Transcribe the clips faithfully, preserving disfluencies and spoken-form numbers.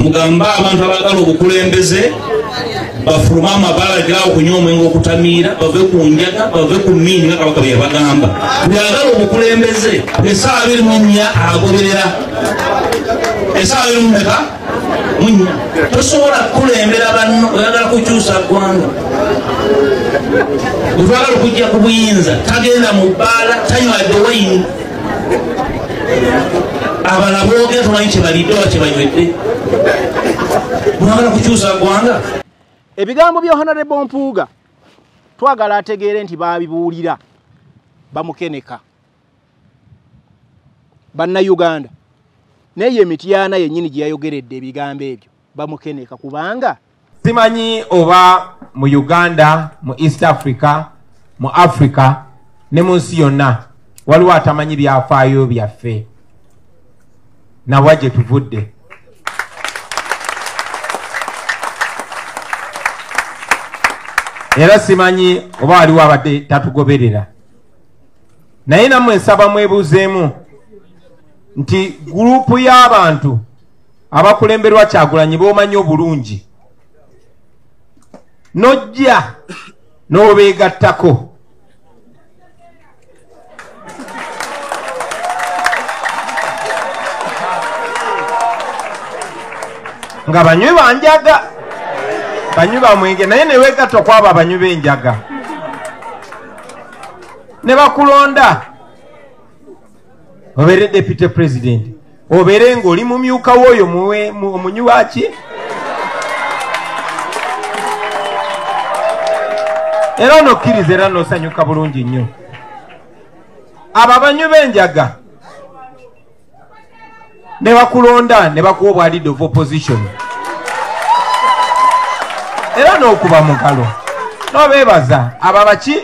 mugamba abantu abagala obukulembeze bafuluma amabala gaawo okunywa omwenge okutamira bave ku njaga bave ku mmiini nga kabaka bwe yabagamba byagala obukulembeze esaawa abiri mu nnya agoberera esaawa abiri mu meka mu nnya tosobola kukulembera banno oyagala kukyusa ggwanga otwagala okujja ku buyinza tagenda mu bbaala tanywadde wayini abala boogera tumanyi kyebalidde oba kyebanywedde mwagala kukyusa ggwanga. Ebigambo bya Honorable Mpuuga twagala ategeere nti baabibuulira bamukeneka bannayuganda naye Mityana yennyini gye yayogeredde ebigambo ebyo bamukeneka kubanga simanyi oba mu Uganda mu East Africa mu Africa ne mu nsi yonna waliwo atamanyi byafaayo byaffe nawa gye tuvudde. Era simanyi oba waliwo abadde tatugoberera naye nammwe nsaba mwebuuzeemu nti gurupu y'abantu abakulemberwa Kyagulanyi b'omanyi obulungi nojja n'obeegattako nga banywi banjaga banywi bamwenge naye ne weegatta kwabo abanywi b'enjaga ne bakulonda obeere deputy president obeere ng'oli mumyuka w'oyo omunywi waki era onokkiriza era n'osanyuka bulungi nnyo. Abo abanywi b'enjaga ne bakulonda ne bakuwa obwa leader of opposition era n'okuba mugalo n'obeebaza abo baki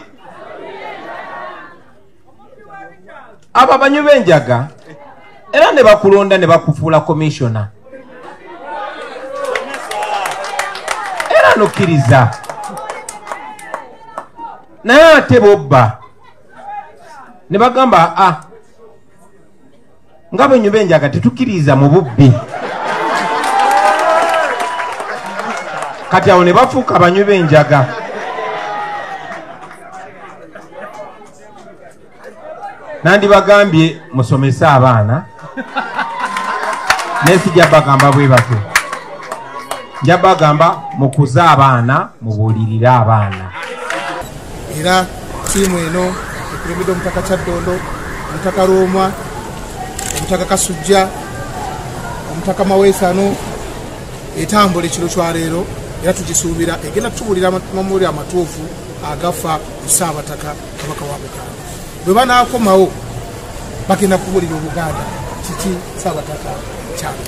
abo abanywi b'enjaga era ne bakulonda ne bakufuula commissioner era n'okkiriza naye ate bobba ne bagamba ah nga banywi b'enjaga tetukkiriza mu bubbi kati awo ne bafuuka abanywi b'enjaga. Nandibagambye musomese abaana naye sijja bagamba bwe batyo njja bagamba mukuze abaana mubuulirire abaana. Era tiimu eno ekulembedde omutaka Kyaddondo omutaka Roomwa omutaka Kasujja omutaka Maweesano etambula ekiro kyaleero era tugisuubira egenda kutubuulira amamuli amatuufu agafa ku Ssaabataka Kabaka wa Buganda. Bwe banaakomawo bagenda kubuulira Obuganda kiki Ssaabataka kyalo.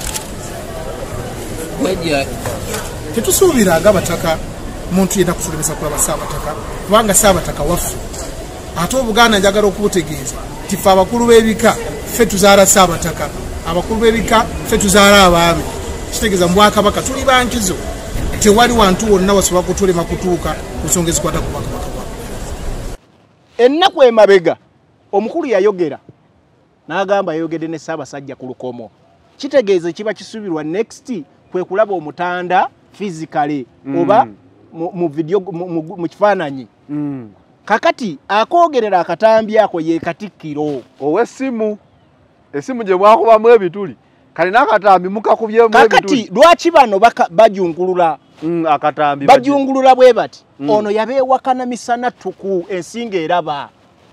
Tetusuubira ng'abataka muntu yenna kutulemesa kulaba Ssaabataka kubanga Ssaabataka waffe ate Obuganda njagala okubutegeeza ti ffe abakulu b'ebika ffe tuzaala Ssaabataka abakulu b'ebika ffe tuzaala abaami kitegeeza mu Bwakabaka tuli bankizo tewali wantu wonna wasobola kutulema kutuuka ku nsonga ezikwata ku Bwakabaka. Ennaku emabega omukulu yayogera n'agamba yayogedde ne Ssaabasajja ku lukomo kitegeeza kiba kisuubirwa next kwe kulaba omutanda physically mm. oba mu, mu video mu, mu, mu kifaananyi mm. kakati akoogerera akatambi ako ye Katikkiro ow'essimu essimu gye mwakubamu ebituli kali n'akatambi mukakubyemu ebituli kakati lwaki bano bajungulula mm, akatambi bajungulula bwe bati mm. ono yabeewakana misana tuku ensinga eraba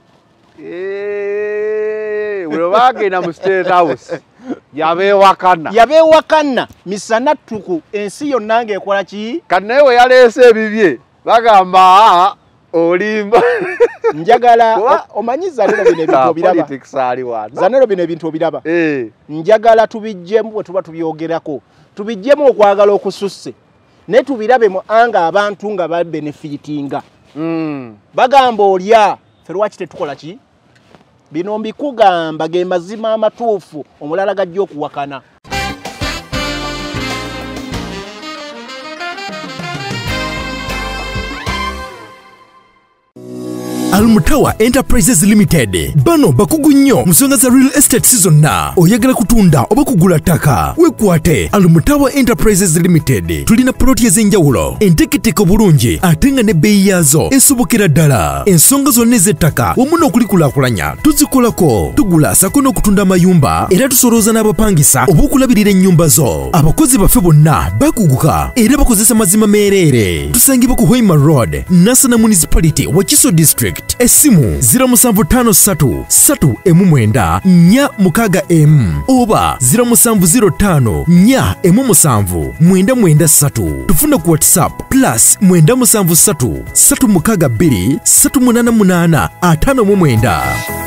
eee we bagenda mu State House yabeewakana yabeewakana misana tuku ensi yonna ng'ekola ki kati naye we yaleese ebibye bagamba olimba njagala omanyi Zanero bino ebintu obiraba Zanero bino ebintu obiraba njagala tubijjemu bwe tuba tubyogerako tubijjemu okwagala okususse ne tubirabe mu anga abantu nga ba benefitinga mm. bagamba olya ffe lwaki tetukola ki bino mbikugamba ge mazima amatuufu omulala gajja okuwakana. Almutawa Enterprises Limited bano bakugu nnyo musonga za real estate season na oyagala kutunda oba kugula ttaka wekwate Almutawa Enterprises Limited tulina ploti ez'enjawulo enteketeko bulungi ate nga ne bbeeyi yaazo esobokera ddala ensonga zonna ez'ettaka wamu n'okulikulaakulanya tuzikolako tugula sako n'okutunda amayumba era tusolooza n'abapangisa oba okulabirira ennyumba zo abakozi baffe bonna bakuguka era bakozesa mazima meereere tusangibwa ku Hoima Road Nasana Municipality Wakiso District essimu zero seven five three three emu mwenda nnya mukaaga emu oba zero seven zero five nnya emu seven mwenda mwenda three tufuna ku WhatsApp plus mwenda musanvu three three mukaaga bbiri three munana munana ataano mu mwenda.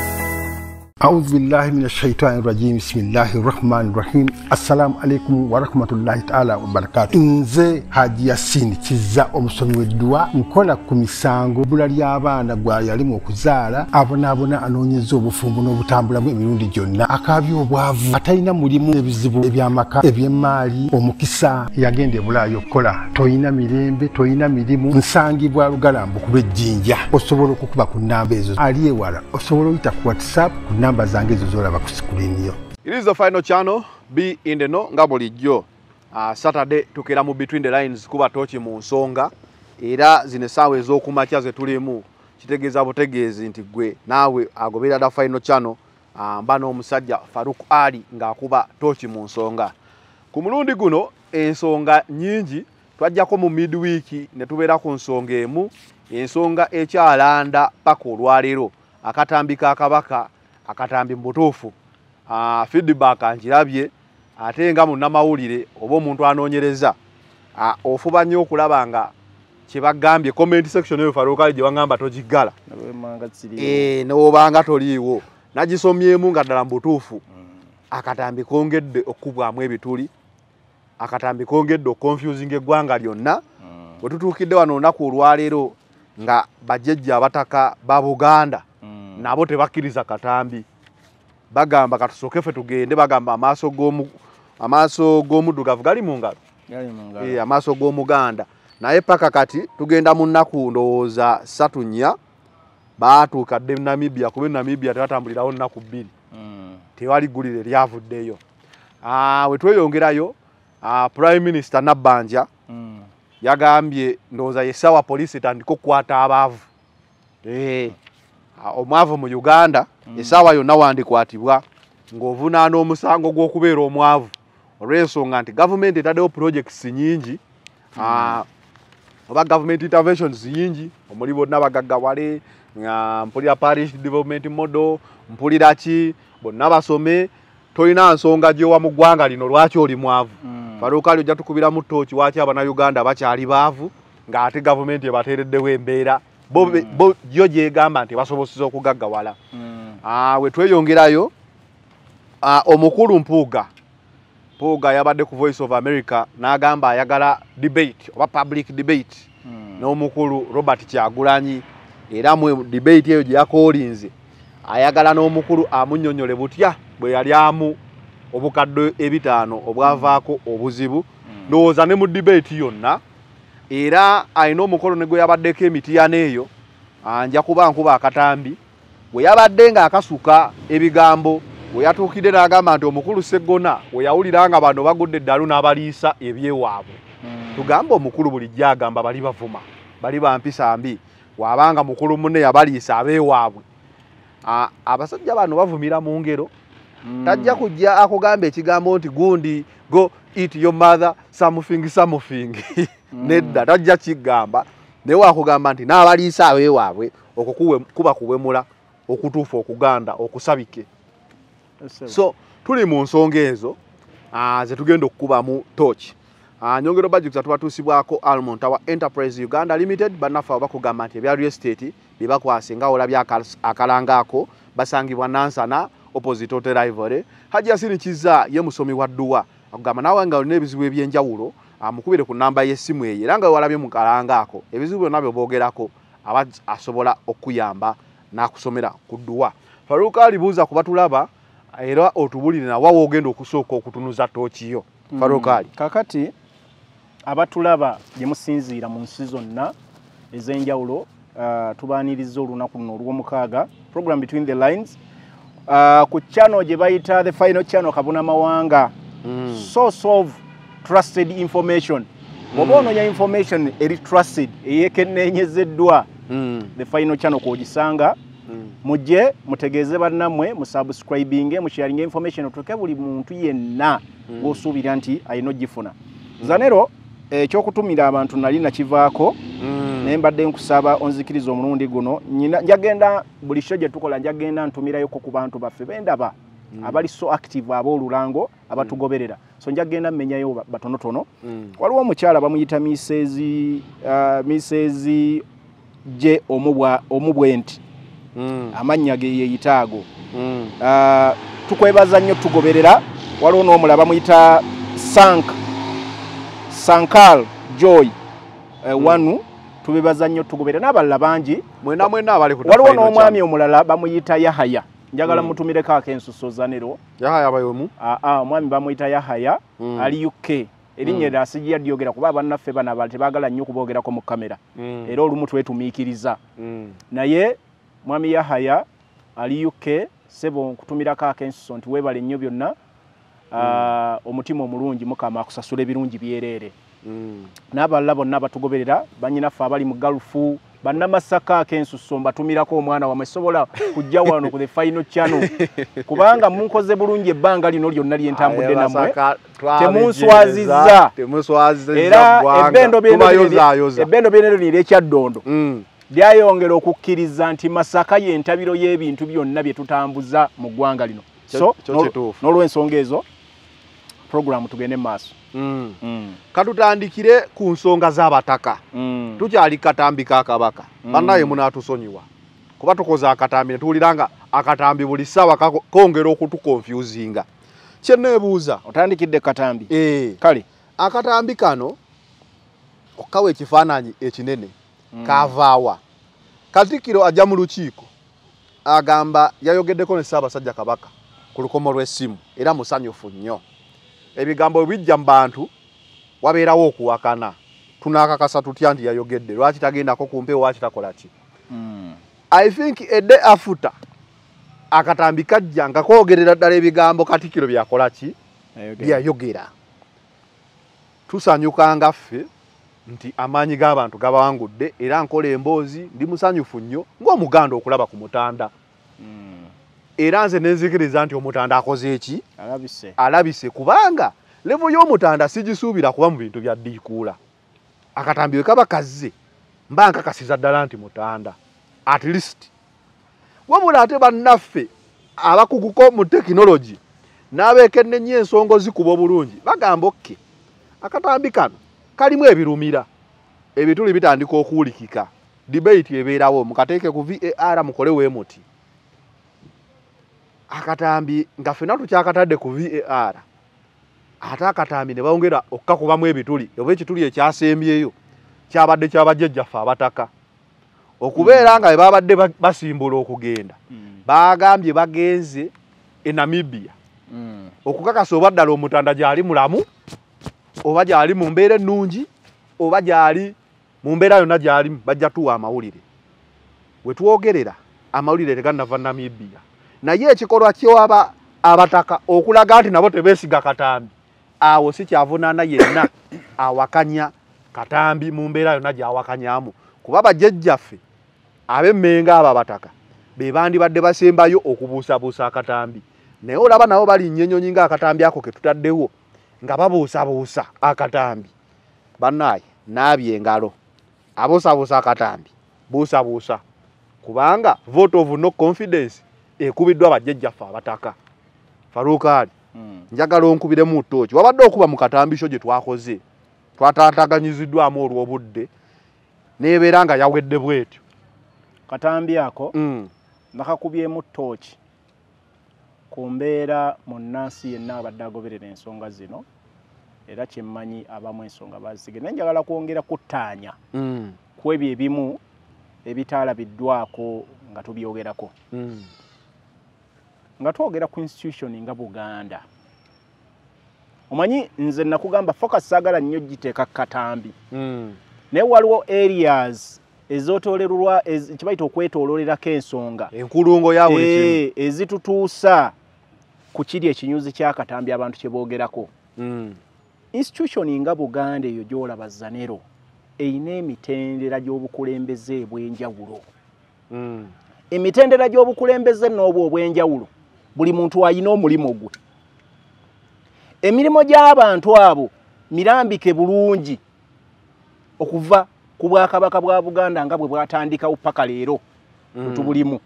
أعوذ بالله من الشيطان الرجيم بسم الله الرحمن الرحيم السلام عليكم ورحمة الله تعالى وبركاته nze Haji Yasin kiza omusomi w'eddwa nkola ku misango bula ly'abaana gwa yalimu okuzaala abonaabona anoonyeza obufumbo n'obutambulamu emirundi gyonna akaabya obwavu atalina mulimu ebizibu eby'amaka eby'emmaali omukisa yagenda ebulaayo okukola toyina mirembe toyina mirimu nsangibwa lugalambu kuba ejjinja osobola okukuba ku nnamba ezo ali ewala osobola oyita ku WhatsApp ku namba zange ezo z'olaba ku screen yo. It is the final channel Be in the know nga bulijjo. Uh, Saturday tukera mu between the lines kuba tochi mu nsonga era zine sawe ez'okumakya ze tulimu kitegeeza butegeezi nti gwe naawe agobera da final channel uh, mbano omusajja Faruk Ali ng'akuba tochi mu nsonga. Ku mulundi guno ensonga nyingi twajjako mu midweek ne tubeera ku nsonga emu ensonga ekyalanda paka olwaleero akatambika akabaka akatambi mbutuufu uh, feedback anjirabye ate nga munnamawulire oba omuntu anoonyereza uh, ofuba nnyo okulaba nga kye bagambye comment section eyo Faruk Ali gye bagamba togiggala e, n'obanga toliiwo nagisomyemu nga ddala mbutuufu mm. akatambi kongedde okubwamu ebituli akatambi kongedde okonfusing eggwanga lyonna mm. bwe tutuukidde wano olunaku olwaleero nga bajjajja abataka ba Buganda mm. nabo tebakkiriza katambi bagamba katusooke ffe tugende bagamba amaaso g'omu amaaso g'omuddugavu gali mu ngalo gali mu ngalo eh amaaso g'omuganda naye paka kati tugenda mu nnaku ndowooza ssatu nnya baatuukadde Namibia kuba Namibia tebatambulirawo nnaku bbiri mm. tewali ggulire lyavuddeyo ah we tweyongerayo ah Prime Minister Nabbanja mm. yagambye ndowooza yesawa police etandika okukwata abaavu eh omwavu mu Uganda mm. esawa yonna wandikwatibwa ng'ovunaana omusango gw'okubeera omwavu olw'ensonga nti gavumenti etaddewo projects nyingi mm. uh, oba government interventions nyingi omuli bonna bagaggawale uh, mpulira parish development model mpulira ki bonna basome tolina nsonga gyowa mu ggwanga lino lwaki oli mwavu mm. Faruk Ali ojja tukubira mu ttooki waki abannayuganda bakyali baavu ng'ate gavumenti ebateereddewo embeera bo mm. bo yo gyegamba nti basobozesa okugaggawala mm. uh, we tweyongerayo uh, omukulu Mpuuga Mpuuga yabadde ku Voice of America n'agamba ayagala debate oba public debate mm. n'omukulu Robert Kyagulanyi era mu debate eyo gye yakoolinze ayagala n'omukulu amunnyonnyole butya bwe yali amu obukadde ebitaano obwavaako obuzibu ndowooza ne mu debate yonna era alina omukolo ne gwe yabaddeko emitiyano eyo anja kuba nkuba akatambi bwe yabadde nga akasuka ebigambo bwe yatuukidde n'agamba nti omukulu Sseggona bwe yawulira nga bano bagudde eddalu n'abaliisa ebyewaabwe mm. tugamba omukulu bulijjo agamba bali bavuma bali bampisa mbi wabanga mukulu munne yabaliisa abeewaabwe abasajja bano bavumira mu ngero mm. tajja kujja akugamba ekigambo nti gundi go eat your mother something something mm. nedda tajja kigamba naye wakugamba nti n'abaliisa abeewaabwe okukuwe kuba kuwemula okutuufu okuganda okusabike so tuli mu nsonga ezo uh, ze tugenda okukuba mu tochi uh, nyongero budget atubatuusibwako Almutawa Enterprise Uganda Limited banafa bakugamba nti ebya real estate bibakwasinga olabya akalangaako basangibwa Nansana opposite Hotel Ivory. Haji Yasin kiza ye musomi wa dduwa akugamba nawe nga olina ebizibu ebyenjawulo amukubire ku namba y'essimu eyo era nga walabye mu kalangaako ebizibu nabyo boogerako aba asobola okuyamba n'akusomera ku dduwa. Faruk Ali buuza kubatulaba era otubulire na wawo ogenda okusooka okutunuza tochi yo mm. Faruk Ali kakati abatulaba gye musinziira mu nsi zonna ez'enjawulo uh, tubaniriza olunaku luno olw'omukaaga program Between the Lines uh, ku channel gye bayita the final channel Kabuna Mawanga mm. source of trusted information bw'oba mm. ononya information eri trusted eyekeneenyezeddwa mm. the final channel kwogisanga mm. mujje mutegeeze bannammwe musubscribinge musharinge information otuke buli muntu yenna mm. gwosuubira nti ayina ogifuna mm. Zanero ekyokutumira abantu nali nakivaako mm. naye mbadde nkusaba onzikiriza omulundi guno njagenda buli show gye tukola njagenda ntumirayoko ku bantu baffe bendaba mm. abali so active ab'olulango abatugoberera so njagenda mmenyayo batonotono mm. waliwo omukyala bamuyita Misses uh, Misses je omubwa omubwenti mm. amannya ge yeyitaago mm. uh, tukwebaza nnyo tugoberera waliwo n'omulaba bamuyita Sank Sankal Joy uh, mm. wanu tubebaza nnyo tugoberera n'abalala bangi mwena mwena abali ku waliwo n'omwami omulala bamuyita Yahaya njagala mm. mutumireko akensuso Zanero Yahaya bayomu ah ah omwami bamuyita Yahaya mm. ali U K erinye mm. asijja dyogera kuba bannaffe bana bali tebagala nnyo kubogerako mu kamera mm. era olumu twetumiikiriza mm. naye mwami Yahaya ali U K sebo kutumirako akensuso nti webale nnyo byonna mm. uh, omutima omulungi mukama akusasula ebirungi byerere mm. n'abalala bonna batugoberera banyinaffe abali mu galufu bannamasaka akensuso mbatumirako omwana wamesobola kujja wano ku the final channel kubanga munkoze bulungi ebbanga lino lyonna lyentambudde namwe temunswaziza era ebendo ebendo byenero nire ekyaddondo mm. lyayongera okukkiriza nti Masaka yentabiro y'ebintu byonna bye tutambuza mu ggwanga lino so n'olw'ensonga ezo program tugende maaso mm. mm. katutandikire ku nsonga z'abataka mm. tukyali katambi ka kabaka mm. bannaye munatusonyiwa kuba tukoza akatambi ne tuwuliranga akatambi buli ssaawa kongera okutukonfusinga kyenneebuuza otandikidde katambi e. kale akatambi kano okawa ekifaananyi ekinene mm. kavaawa Katikkiro ajja mu lukiiko agamba yayogeddeko ne Ssaabasajja Kabaka ku lukomo lw'essimu era musanyufu nnyo ebigambo bijja mu bantu wabeerawo okuwakana tunaakakasa tutya nti yayogedde lwaki tagendako ku mpewo lwaki takola ki mm. I think a day after akatambi kajja nga koogerera ddala ebigambo Katikkiro byakola ki byayogera tusanyukanga ffe nti amaanyi g'abantu gabawangudde era nkola emboozi ndi musanyufu nnyo ng'omuganda okulaba ku Mutanda mm. era nze nenzikiriza nti Omutanda akoze eki alabise alabise kubanga level y'Omutanda sigisuubira kuba mu bintu bya ddiikuula akatambi we kaba kazze mba nkakasiza ddala nti Mutanda at least wabula ate bannaffe abakuguko mu tekinologi n'abeekennenya ensonga zikuba obulungi bagamba okke akatambi kano kalimu ebirumira ebituli bitandika okuwulikika debate ebeerawo mukateeke ku V A R mukole weemuti akatambi nga ffenna tukyakatadde ku V A R ate akatambi ne bawongera okkakubamu ebituli oba ekituli ekyasembyeyo kyabadde kyabajjajjaffe abataka okubeera nga bwe babadde basimbula okugenda bagambye bagenze e Namibia okukakasa oba ddala Omutanda gyali mulamu oba gyali mu mbeera ennungi oba gyali mu mbeera yonna gyalimu bajja tuwa amawulire we twogerera amawulire tegannava Namibia naye ekikolwa ky'aba abataka okulaga nti nabo tebeesiga katambi awo si kyavunaana yenna awakanya katambi mu mbeera yonna gy'awakanyamu kuba bajjajjaffe ab'emmenga abo abataka be bandibadde basembayo okubuusabuusa akatambi naye olaba nabo bali nnyenyonyi ng'akatambi ako ke tutaddewo nga babuusabuusa akatambi bannaye naabye engalo abuusabuusa akatambi buusabuusa kubanga vote of no confidence ekubiddwa abajjajjaffe abataka Farukaali mm. njagala onkubiremu ttooki wabadde okuba mu katambisho gye twakoze twataataganyiziddwamu olw'obudde neebeera nga yawedde bwetyo katambi ako mm. nakakubyemu ttooki ku mbeera munnansi yenna abadde agoberera ensonga zino era kyemmanyi abamu ensonga bazige naye njagala kwongera kuttaanya mm. ku ebyo ebimu ebitaalabiddwako nga tubyogerako mm. nga twogera ku institution nga Buganda omanyi nze nakugamba focus saagala nnyo giteeka katambi mm. naye waliwo areas ezootolerwa kibayita okwetoololerako ensonga enkulungo ya buli kimu ezitutuusa ku kiri ekinyuzi ky'akatambi abantu kye boogerako. Mm. Institution nga Buganda eyo gy'olaba Zanero eyina emitendera gy'obukulembeze ebw'enjawulo. Mm. Emitendera gy'obukulembeze n'obwo obw'enjawulo buli muntu alina omulimu gwe. Emirimu gy'abantu abo mirambike bulungi okuva ku Bwakabaka bwa Buganda nga bwe bwatandikawo paka leero mm. tubulimu.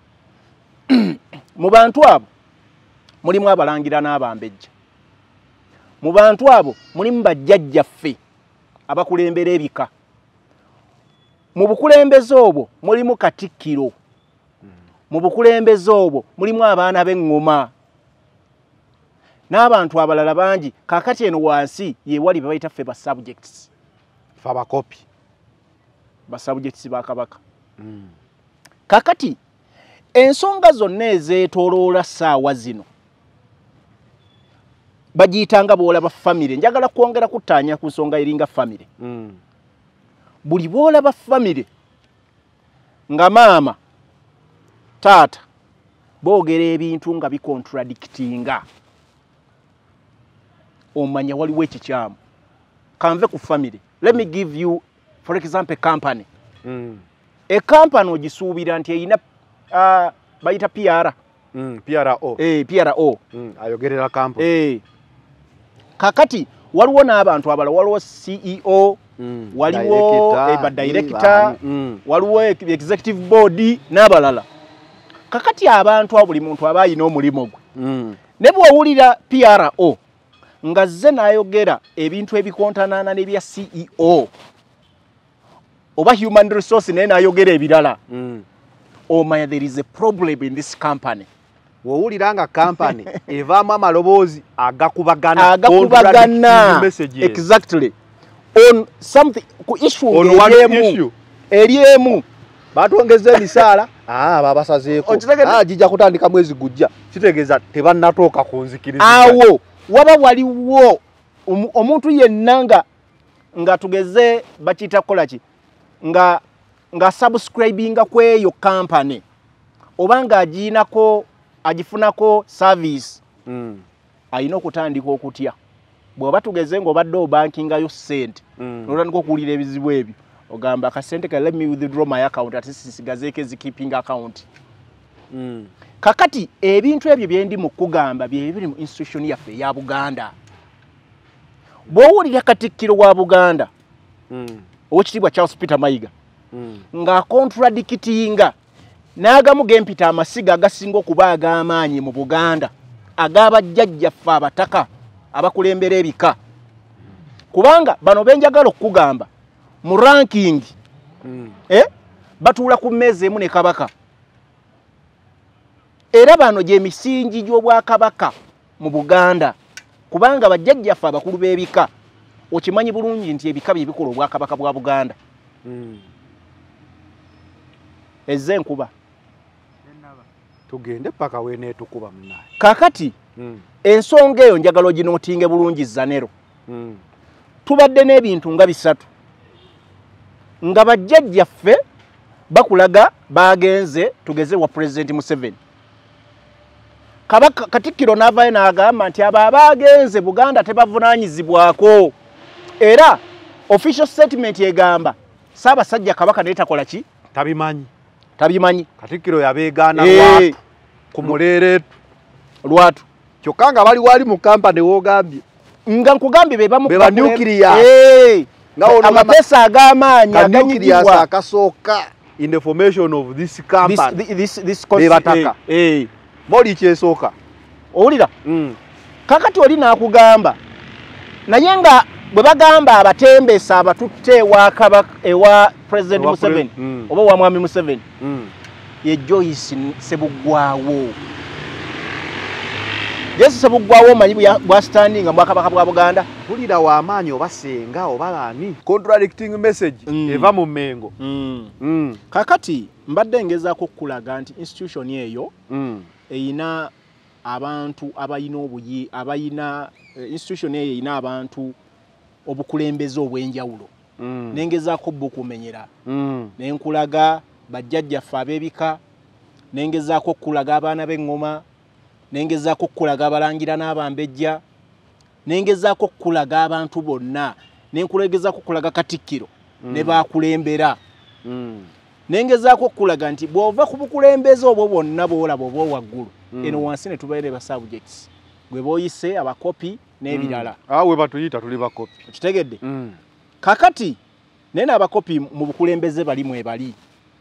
Mu bantu abo mulimu abalangira n'abambejja. Mu bantu abo mulimu bajjajjaffe abakulembera ebika. Mu bukulembeze obwo mulimu Katikkiro. Mu bukulembeze obwo mulimu abaana b'eŋŋoma n'abantu abalala bangi. Kaakati eno wansi ye wali babayita ffe ba subjects. Ffe abakopi. Ba subjects ba Kabaka. Mm. Kaakati ensonga zonna ezeetooloola ssaawa zino bagiyitanga bw'olaba family. Njagala kwongera kuttaanya ku nsonga eringa family. Mm. Buli bw'olaba family nga maama taata boogera ebintu nga bikontradictinga omanya waliwo ekikyamu. Kanve ku family. Let me give you for example company. Mm. E company ogisuubira nti eyina uh, bayita P R. Mm, P R O. Eh, P R O. Mm, ayogerera company. Eh. Kakati waliwo n'abantu abala waliwo C E O, mm, waliwo eba director, mm. waliwo executive board n'abalala. Kakati abantu abo buli muntu abayina omulimu gwe. Mm. Ne bw'owulira P R O nga zze n'ayogera ebintu ebikontanaana n'ebya C E O oba human resource naye n'ayogera ebirala. Mm. Omanya there is a problem in this company. Wowulira nga company evaamu amaloboozi agakubagana agakubagana exactly on something ku issue on one issue eriemu batwongeza emisaala ah babasazeeko ah jija kutandika mwezi gujja kitegeeza tebannatooka kunzikiriza awo waba waliwo um, omuntu yenna nga nga tugeze bakita kolaki nga nga subscribinga kweyo company obanga aginako agifunako service mm. ayina okutandika okutya bw'oba tugeze ng'obadde obankingayo ssente mm. notandika okuwulira ebizibu ebyo ogamba akasente ka let me withdraw my account ate sisigazeeko ezikeeping account. Mm. Kakati ebintu ebyo bye ndi mu kugamba bye biri mu institution yaffe eya Buganda. Bw'owulira Katikkiro wa Buganda mm. Oweekitiibwa Charles Peter Mayiga mm. nga contradictinga n'agamu g'empita amasiga agasinga okuba ag'amaanyi mu Buganda ag'abajjajjaffe abataka abakulembera ebika. Kubanga bano benjagala okugamba mu ranking mm. eh batuula ku mmeeza emu ne Kabaka. Era bano gye misingi gy'Obwakabaka mu Buganda kubanga bajjajjaffe abakulu b'ebika okimanyi bulungi nti ebika bye bikola Obwakabaka bwa Buganda. Mm. Ezze enkuba tugende paka weeneetukuba munaye. Kakati mm. ensonga eyo njagala oginootinge bulungi Zanero. Mm. Tubadde n'ebintu nga bisatu nga bajjajjaffe bakulaga bagenze tugeze wa President Museveni. Kabaka Katikkiro n'avaayo n'agamba nti abo abagenze Buganda tebavunaanyizibwako. Era official statement egamba Ssaabasajja Kabaka naye takola ki? Tabimanyi. Tabimanyi. Katikkiro yabeegaana e... lwatu ku muleereetu lwatu kyokka nga bali wali mu kampani woogambye nga nkugambye be bamu beba nuclear eh amapeesa ag'amaanyi aganyigibwa akasooka in the formation of this company this this, this be bataka eh moli kyesooka owulira mm. kakati oli n'akugamba naye nga bwe bagamba abatembesa abatutte ewa Kabaka ewa President Museveni mm. oba wa Mwami Museveni mm. ye Joyce Ssebuggwawo. Yesu Ssebuggwawo omanyi bwa standing bwa Kabaka bwa Buganda bulira w'amaanyi oba senga oba ani contradicting message mm. eva mu Mengo. mm. mm. Kakati mbadde ngezaako okulaga nti institution eyo mm. eyina abantu abayina obuyi abayina institution eyo eyina abantu obukulembeze obw'enjawulo mm. nengezaako bukumenyera mm. nenkulaga bajjajjaffe ab'ebika nengezaako okulaga abaana b'eŋŋoma nengezaako okulaga abalangira n'abambejja nengezaako okulaga abantu bonna nenkulegezaako okulaga Katikkiro mm. ne baakulembera mm. nengezaako okulaga nti bw'ova ku bukulembeze obwo bwonna bw'olaba oba waggulu mm. eno wansi ne tubaire ba subjects gwe booyise abakopi n'ebirala mm. awe batuyita tuli bakopi kitegedde mm. kakati nene abakopi mu bukulembeze bali mwe bali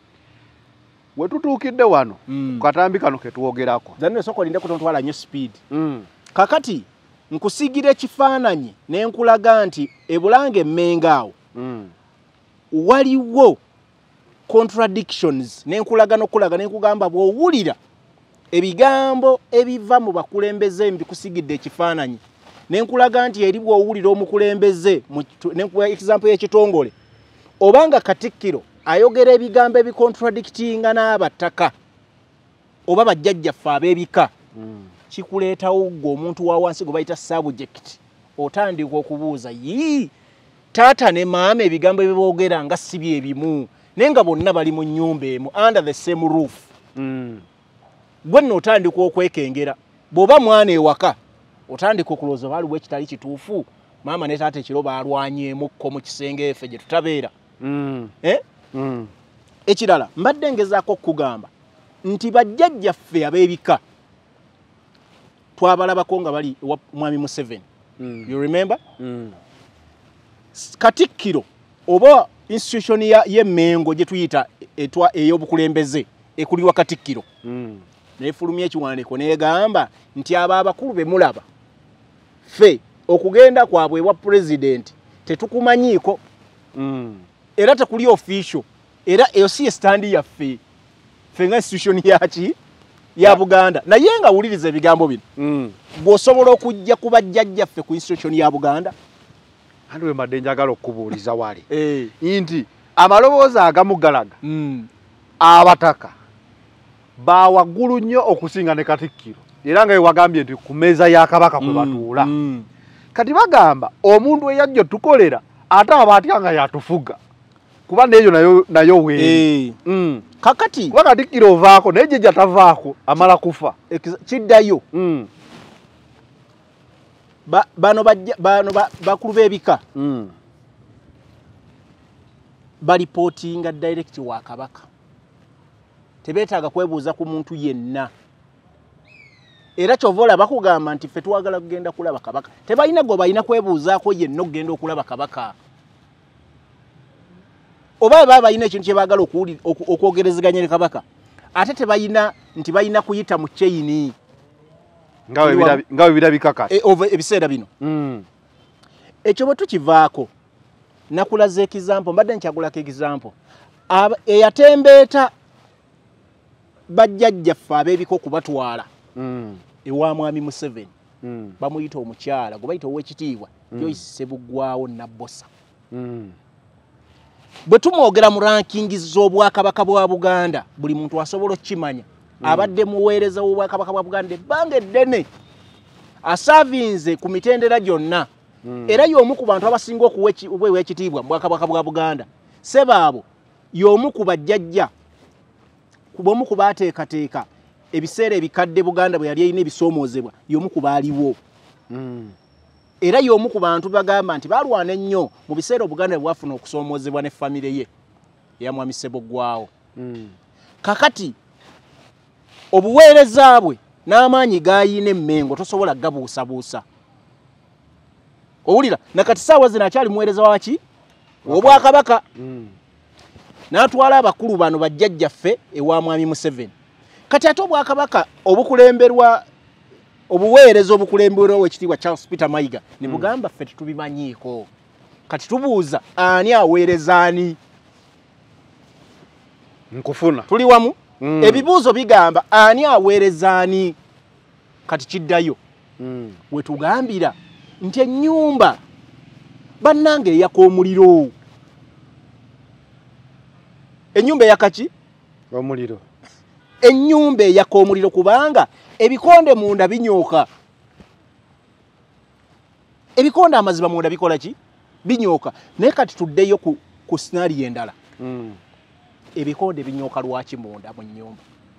we tutuukidde wano mm. katambi kano ketuwogerako zanne soko linde kutontwala nnyo speed mm. kakati nkusigira ekifaananyi nenkulaga nti ebulange emmengaawo mm. waliwo contradictions nenkulaga n'okulaga nenkugamba bw'owulira ebigambo ebiva mu bakulembeze mbikusigidde ekifaananyi nenkulaga nti eri bw'owulira omukulembeze nenkuwa example y'ekitongole obanga Katikkiro ayogera ebigambo ebikontradictinga n'abataka oba bajjajjaffe ab'ebika mm. kikuleetawo gwe omuntu wa wansi gwe bayita subject otandika okubuuza yii taata ne maama ebigambo ebiboogera nga si bye bimu naye nga bonna bali mu nnyumba emu under the same roof mm. gwe nno otandika okwekengera bw'oba mwana ewaka otandika okulowooza baaliwo ekitali kituufu maama ne taata ekiro baalwanyeemukko mu kisenge effe gye tutabeera mm. eh? mm. ekirala mbadde ngezaako okugamba nti bajjajjaffe ab'ebika twabalabako nga bali mwami Museveni mm. you remember mm. Katikkiro oba institution ya y'emmengo gye tuyita etwa ey'obukulembeze ekuliwa Katikkiro mm. nefulumya ekiwandiiko negamba nti abo abakulu be mulaba ffe okugenda kwabwe wa president tetukumanyiiko mm. era tekuli official era eyo si standi yaffe ffe nga institution yaki ya Buganda naye nga wuliriza ebigambo bino mm. bw'osobola okujja ku bajjajjaffe ku institution ya Buganda andi we mbadde njagala okubuuliza wali hey. Nti amaloboozi agamugalaga mm. abataka bawaggulu nnyo okusinga ne Katikkiro era nga wagambye nti ku meeza ya Kabaka kwe batuula mm. mm. kati bagamba omuntu eyajja tukolera ate aba atya nga yatufuga kuba neyo nayo nayo we hey. mm. kakati kuba Katikkiro ovaako naye gye jatavaako amala kufa kiddayo mm. ba bano bajja bano bakulu b'ebika mm. balipotinga direct wa Kabaka tebeetaaga kwebuuza ku muntu yenna era kyovola bakugamba nti ffe twagala kugenda kulaba Kabaka tebalina go balina kwebuuzaako yenna okugenda okulaba Kabaka oba baba balina ekintu kye baagala okwogerezeganya ne Kabaka ate tebalina nti balina kuyita mu chaini ngawe birabi ngawe birabika kati e over ebiseera bino mm. ekyo bwe tukivaako nakulaze example mbadde nkyagulako example eyatembeeta bajjajjaffe ab'ebika okubatwala mm. ewa mwami Museveni mm. bamuyita omukyala gwe bayita ow'ekitiibwa mm. Joyce Ssebuggwawo Nabbosa mm. bwe tumwogera mu rankings z'Obwakabaka bwa Buganda buli muntu asobola okukimanya mm. abadde muweereza w'Obwakabaka bwa Buganda ebbanga eddene asavinze ku mitendera gyonna mm. era y'omu ku bantu abasinga okuweebwa ekitiibwa mu Bwakabaka bwa Buganda sebaabo y'omu ku bajjajja kubomu ku baateekateeka ebiseera ebikadde Buganda bwe yali erina ebisoomoozebwa y'omu ku baaliwo mm. era y'omu ku bantu bagamba nti balwana ennyo mu biseera Buganda bwafuna okusoomoozebwa ne famire ye ya mwami Ssebuggwawo mm. kakati obuweereza bwe n'amaanyi gayina emmengo tosobola gabuusabuusa owulira nakati saawa zino akyali muweereza waki w'Obwakabaka mm. n'atwala abakulu bano bajjajjaffe ewa mwami Museveni kati ate Obwakabaka obukulemberwa obuweereza obukulemberwa w'ekitiibwa Charles Peter Mayiga ne bugamba ffe tetubimanyiiko kati tubuuza ani aweereza ani nkufuna tuli wamu mm. ebibuuzo bigamba ani aweereza ani kati kiddayo mm. we tugambira nti ennyumba bannange eyaka omuliro ennyumba eyakaki omuliro ennyumba eyaka omuliro kubanga ebikonde munda binyooka ebikonde amaziba munda bikola ki binyooka naye kati tuddeyo ku, ku scenario endala mm. ebikonde binyooka lwaki munda mu nnyumba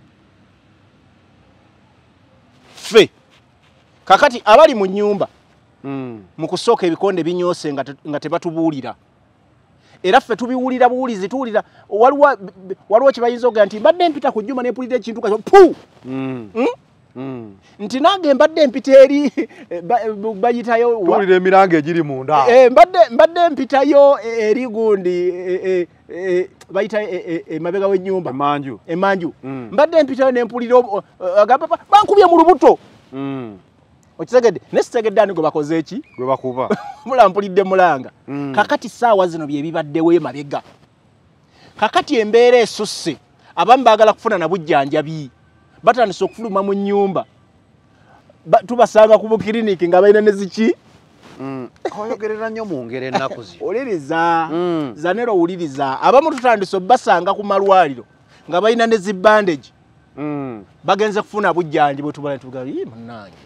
ffe kakati abali mu nnyumba mm. mu kusooka ebikonde binyoose nga, te, nga tebatubuulira era ffe tubiwulira buwulizi tuwulira waliwo waliwo kibayinza oga nti mbadde mpita ku jjuma nempulira ekintu kaso pu mm. mm? mm. nti nange mbadde mpita eri bayitayo tuwulira emiranga egiri munda e, mbadde mbadde mpitayo eri gundi e, e, e, bayita emabega e, e, w'ennyumba emanju emanju mm. mbadde mpitayo nempulira agamba bankubye mu lubuto mm. okitegedde nesitegedde ani gwe bakoze eki gwe bakuba mulampulidde mulanga mm. kakati saawa zino bye bibaddewo emabega kakati embeera esusse abamu baagala kufuna na bujjanjabi batandise okufuluma mu nnyumba tubasanga ku bukiriniki nga balina ne ziki mm. oyogerera nnyo mu ngero ennaku zi oliriza mm. zanero owuliriza abamu tutandise basanga ku malwaliro nga balina ne zibandage mm. bagenze kufuna bujjanjabi bwe tubala tugaa ii munnange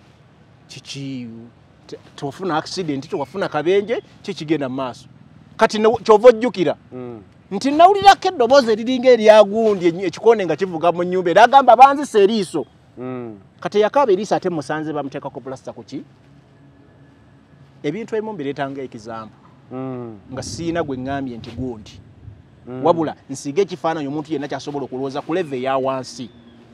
kiki tofuna accident tofuna kabenje kikigenda mu maaso kati kyova ojjukira mm. nti nawulirako eddoboozi eriringa eryagundi ekikonde nga kivuga mu nnyumba era agamba banzisa eriiso mm. kati yakaaba eriiso ate musanze bamuteekako pulasita kuki ebintu ebimu mbireetanga ekizampu mm. nga siina gwe ŋŋambye nti gundi mm. wabula nsiiga ekifaananyi omuntu yenna kyasobola okulowooza ku leve eya wansi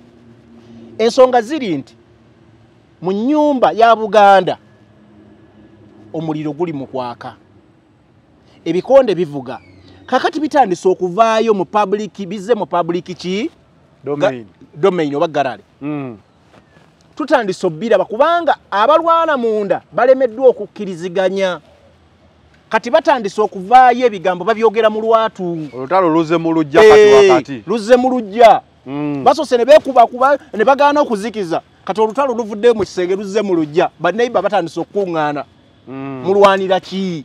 ensonga ziri nti mu nnyumba ya Buganda omuliro guli mu kwaka ebikonde bivuga kakati bitandise okuvaayo mu public bize mu public ki domain domain oba galale mm. tutandise obbiraba kubanga abalwana munda balemeddwa okukkiriziganya kati batandise okuvaayo ebigambo babyogera mu lwatu olutalo luze mu lujja kati wakati luze mu lujja mm. basose ne beekuba kuba ne bagaana okuzikiza kati olutalo luvuddeyo mu kisenge luze mu lujja bannayimba batandise okukuŋŋaana mm. mulwanira ki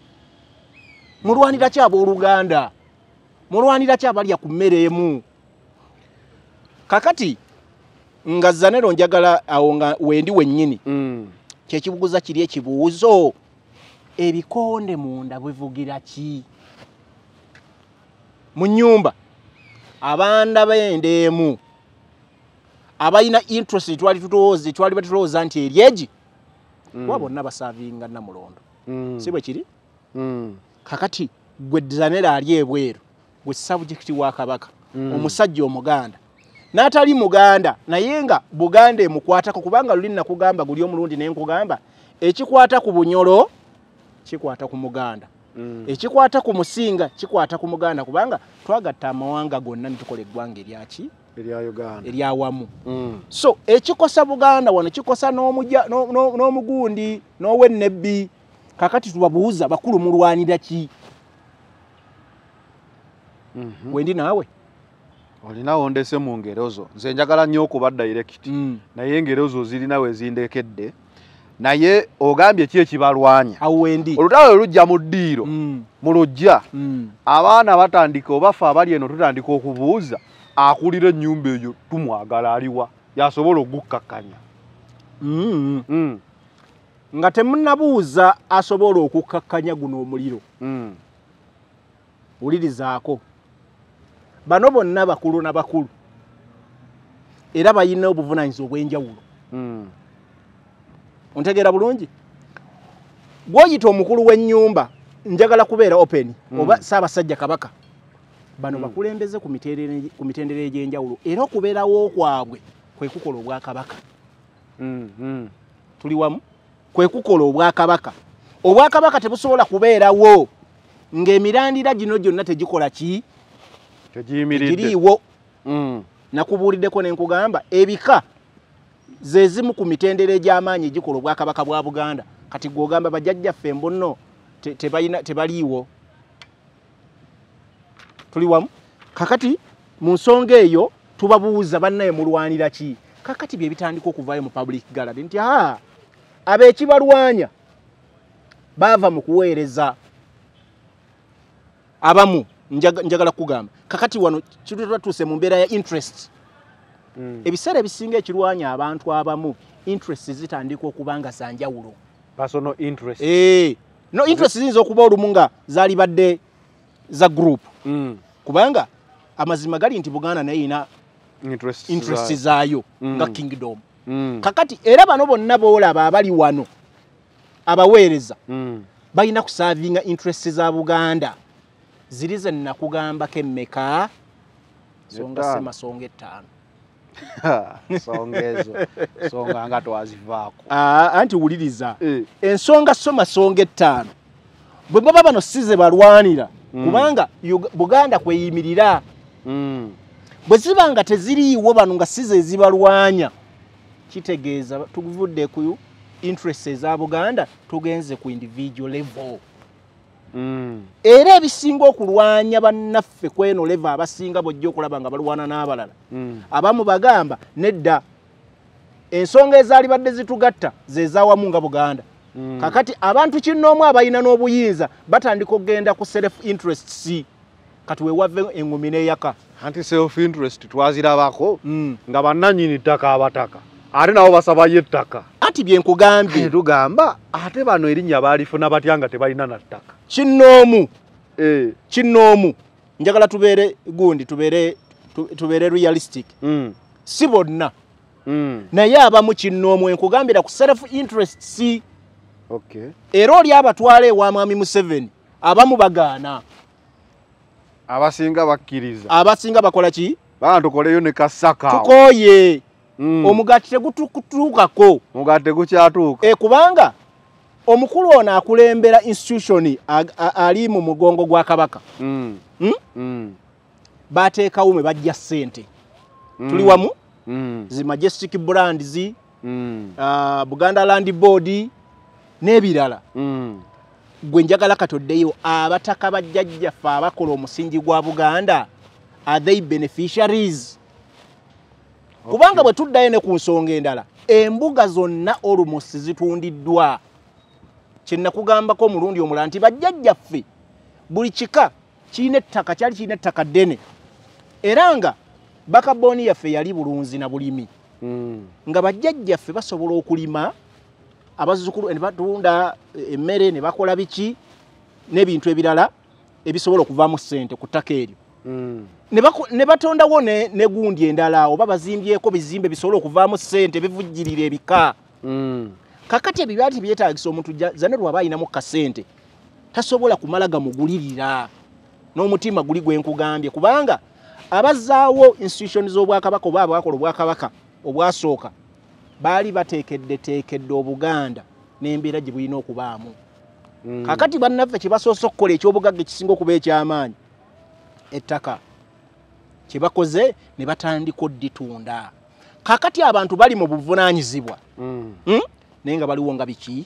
mulwanira ki abooluganda mulwanira ki abalya ku mmere emu kakati nga zanero njagala awo nga wendi wennyini mm. kyekibuguza kiri ekibuuzo ebikonde munda bivugira ki mu nnyumba abanda b'endeemu abayina interest twali tutoozi twali batulowooza nti eryegi mm. wa bonna basaavinga Namulondo mm. si bwe kiri mm. kakati gwe zanera ali ebweru gwe subject wa Kabaka mm. omusajja omuganda n'atali muganda naye nga Buganda emukwatako kubanga luli nakugamba guli omulundi nenkugamba ekikwata ku Bunyolo kikwata ku Muganda mm. ekikwata ku Musinga kikwata ku Muganda kubanga twagatta amawanga gonna nitukola eggwanga eryaki erya Uganda eryawamu mm. so ekikosa Buganda wano kikosa n'omujja n'omugundi n'owennebbi kakati tubabuuza bakulu mulwanira ki mm -hmm. wendi naawe olinawo ndese mu ngero zo nze njagala nnyo okuba direct mm. naye engero zo zirina we zindekedde naye ogambye ki ekibalwanya awo wendi olutalo lujja mu ddiiro mm. mu lujja mm. abaana batandika obafa abali eno tutandika okubuuza akulira ennyumba eyo tumwagala aliwa yasobola okukkakkanya mm. mm. nga temunnabuuza asobola okukkakkanya guno omuliro mm. ulirizaako bano bonna bakulu na bakulu era bayina obuvunaanyizibwa obw'enjawulo mm. ontegeera bulungi gw'oyita omukulu w'ennyumba njagala kubeera open mm. oba Ssaabasajja Kabaka bano mm. bakulembeze ku mitendera egy'enjawulo era okubeerawo kwabwe kwe kukola Obwakabaka mm. mm. tuli wamu kwe kukola Obwakabaka Obwakabaka tebusobola kubeerawo ng'emirandira gino gyonna tegikola ki tegiriiwo mm. nakubuuliddeko ne nkugamba ebika ze zimu ku mitendera egy'amaanyi egikola Obwakabaka bwa Buganda kati gw'ogamba bajjajjaffe mbonno tebalina tebaliiwo tuli wamu kakati mu nsonga eyo tubabuuza bannaye mulwanira ki kakati bye bitandika okuvaayo mu public gallery nti aa abekibalwanya baava mu kuweereza abamu njagala kugamba kakati wano kitu tuuse mu mbeera ya interest mm. ebiseera ebisinga ekirwanya abantu abamu interest zitandika okubanga zanjawulo personal interest eh no interest zinzo okuba olumunga zali badde za group mm. kubanga amazima gali nti Buganda naye ina interest interest zaayo mm. nga kingdom mm. kakati era bano bonna boolaba abali wano abaweereza mm. balina kusavinga interest za Buganda zirize nakugambako emmeka songa sema songa ettaano songezo songa nga twazivaako ah anti wuliriza eh. ensonga soma songa ettaano bwe baba bano size balwanira mm. kubanga Buganda kweyimirira mm. bwe zibanga teziriiwo bano nga size ezibalwanya kitegeeza tuvudde ku interest za Buganda tugenze ku individual level mm. era ebisinga okulwanya bannaffe kweno level abasinga bojjo okulaba nga balwana n'abalala mm. abamu bagamba nedda ensonga ezaali badde zitugatta zezaawamu nga Buganda mm. kakati abantu kinnoomu abalina n'obuyinza batandika okgenda ku self interest si kati wewave engumi n'eyaka anti self interest twazirabako mm. nga bannannyini ttaka abataka ate nabo basabayo ettaka ati byenkugambye tugamba ate bano erinnya baalifuna batya nga tebalina na ttaka kinnoomu eh. kinnoomu njagala tubeere gundi tubeere tubeere realistic mm. si bonna mm. naye abamu kinnoomu enkugambira ku self interest si okay. era oli abatwala ewa mwami Museveni abamu bagaana abasinga bakkiriza abasinga bakola ki bana tukoleyo ne kasaka tukoye mm. omugati tegutuukako omugati tegukyatuuka e kubanga omukulu ono akulembera institution ali mu mugongo gwa Kabaka mm. hmm? mm. bateekawo mwe bajja ssente mm. tuli wamu mm. zi Majestic Brands mm. uh, Buganda Land Board n'ebirala mm. gwe njagala katoddeyo abataka bajjajjaffe abakola omusingi gwa Buganda are they beneficiaries okay. kubanga bwe tuddayo ne ku nsonga endala embuga zonna almost zitundiddwa kyenakugambako omulundi omulala nti bajjajjaffe buli kika kiina ettaka kyali kiina ettaka ddene era nga bakabooni yaffe yali bulunzi na bulimi mm. nga bajjajjaffe basobola okulima abazzukulu ne batunda emmere ne bakola biki n'ebintu ebirala ebisobola okuvaamu ssente ku ttaka eryo mm. ne batondawo ne gundi endala oba bazimbyeko bizimbe bisobola okuvaamu ssente bivujjirira ebika mm. kakati ebyo byati byetaagisa omuntu zane lwaba ayinamu kasente tasobola kumala gamugulirira n'omutima guli gwenkugambye kubanga abazzaawo institutions z'Obwakabaka oba abakola Obwakabaka obwasooka baali bateekedde teekedde Obuganda n'embeera gye bulina okubaamu mm. kakati bannaffe kye basoose okukola eky'obugagga ekisinga okuba eky'amaanyi ettaka kye bakoze ne batandika odditunda kakati abantu bali mu buvunaanyizibwa mm. hmm? naye nga baliwo nga biki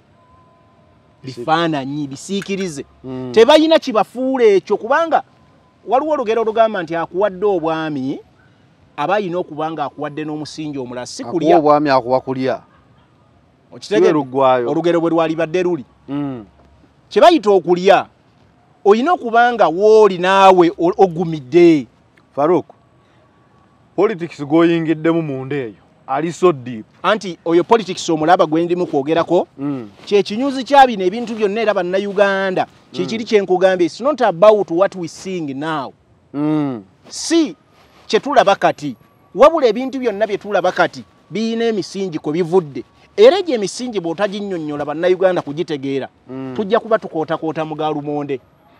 bifaananyi bisiikirize mm. tebalina kibafuula ekyo kubanga waliwo olugero olugamba nti akuwadde obwami aba ayina okuba nga akuwadde n'omusingi omulala si kulya obwami akuwa kulya okitegedde olugero bwe lwalibadde luli mm. kye bayita okulya olina okuba nga wooli naawe ogumidde Farouk politics goyingiddemu munda eyo ali so deep anti oyo politics omulaba gwendimu kwogerako mm. kyekinyuzi kya bino ebintu byonna era bannayuganda kikiri mm. kyenkugambye it's not about what we sing now mm. si kyetulaba kati wabula ebintu byonna byetulaba kati biyina emisingi kwe bivudde era gye emisingi bw'otaginnyonnyola bannayuganda kugitegeera mm. tujja kuba tukootakoota mu gaalumonde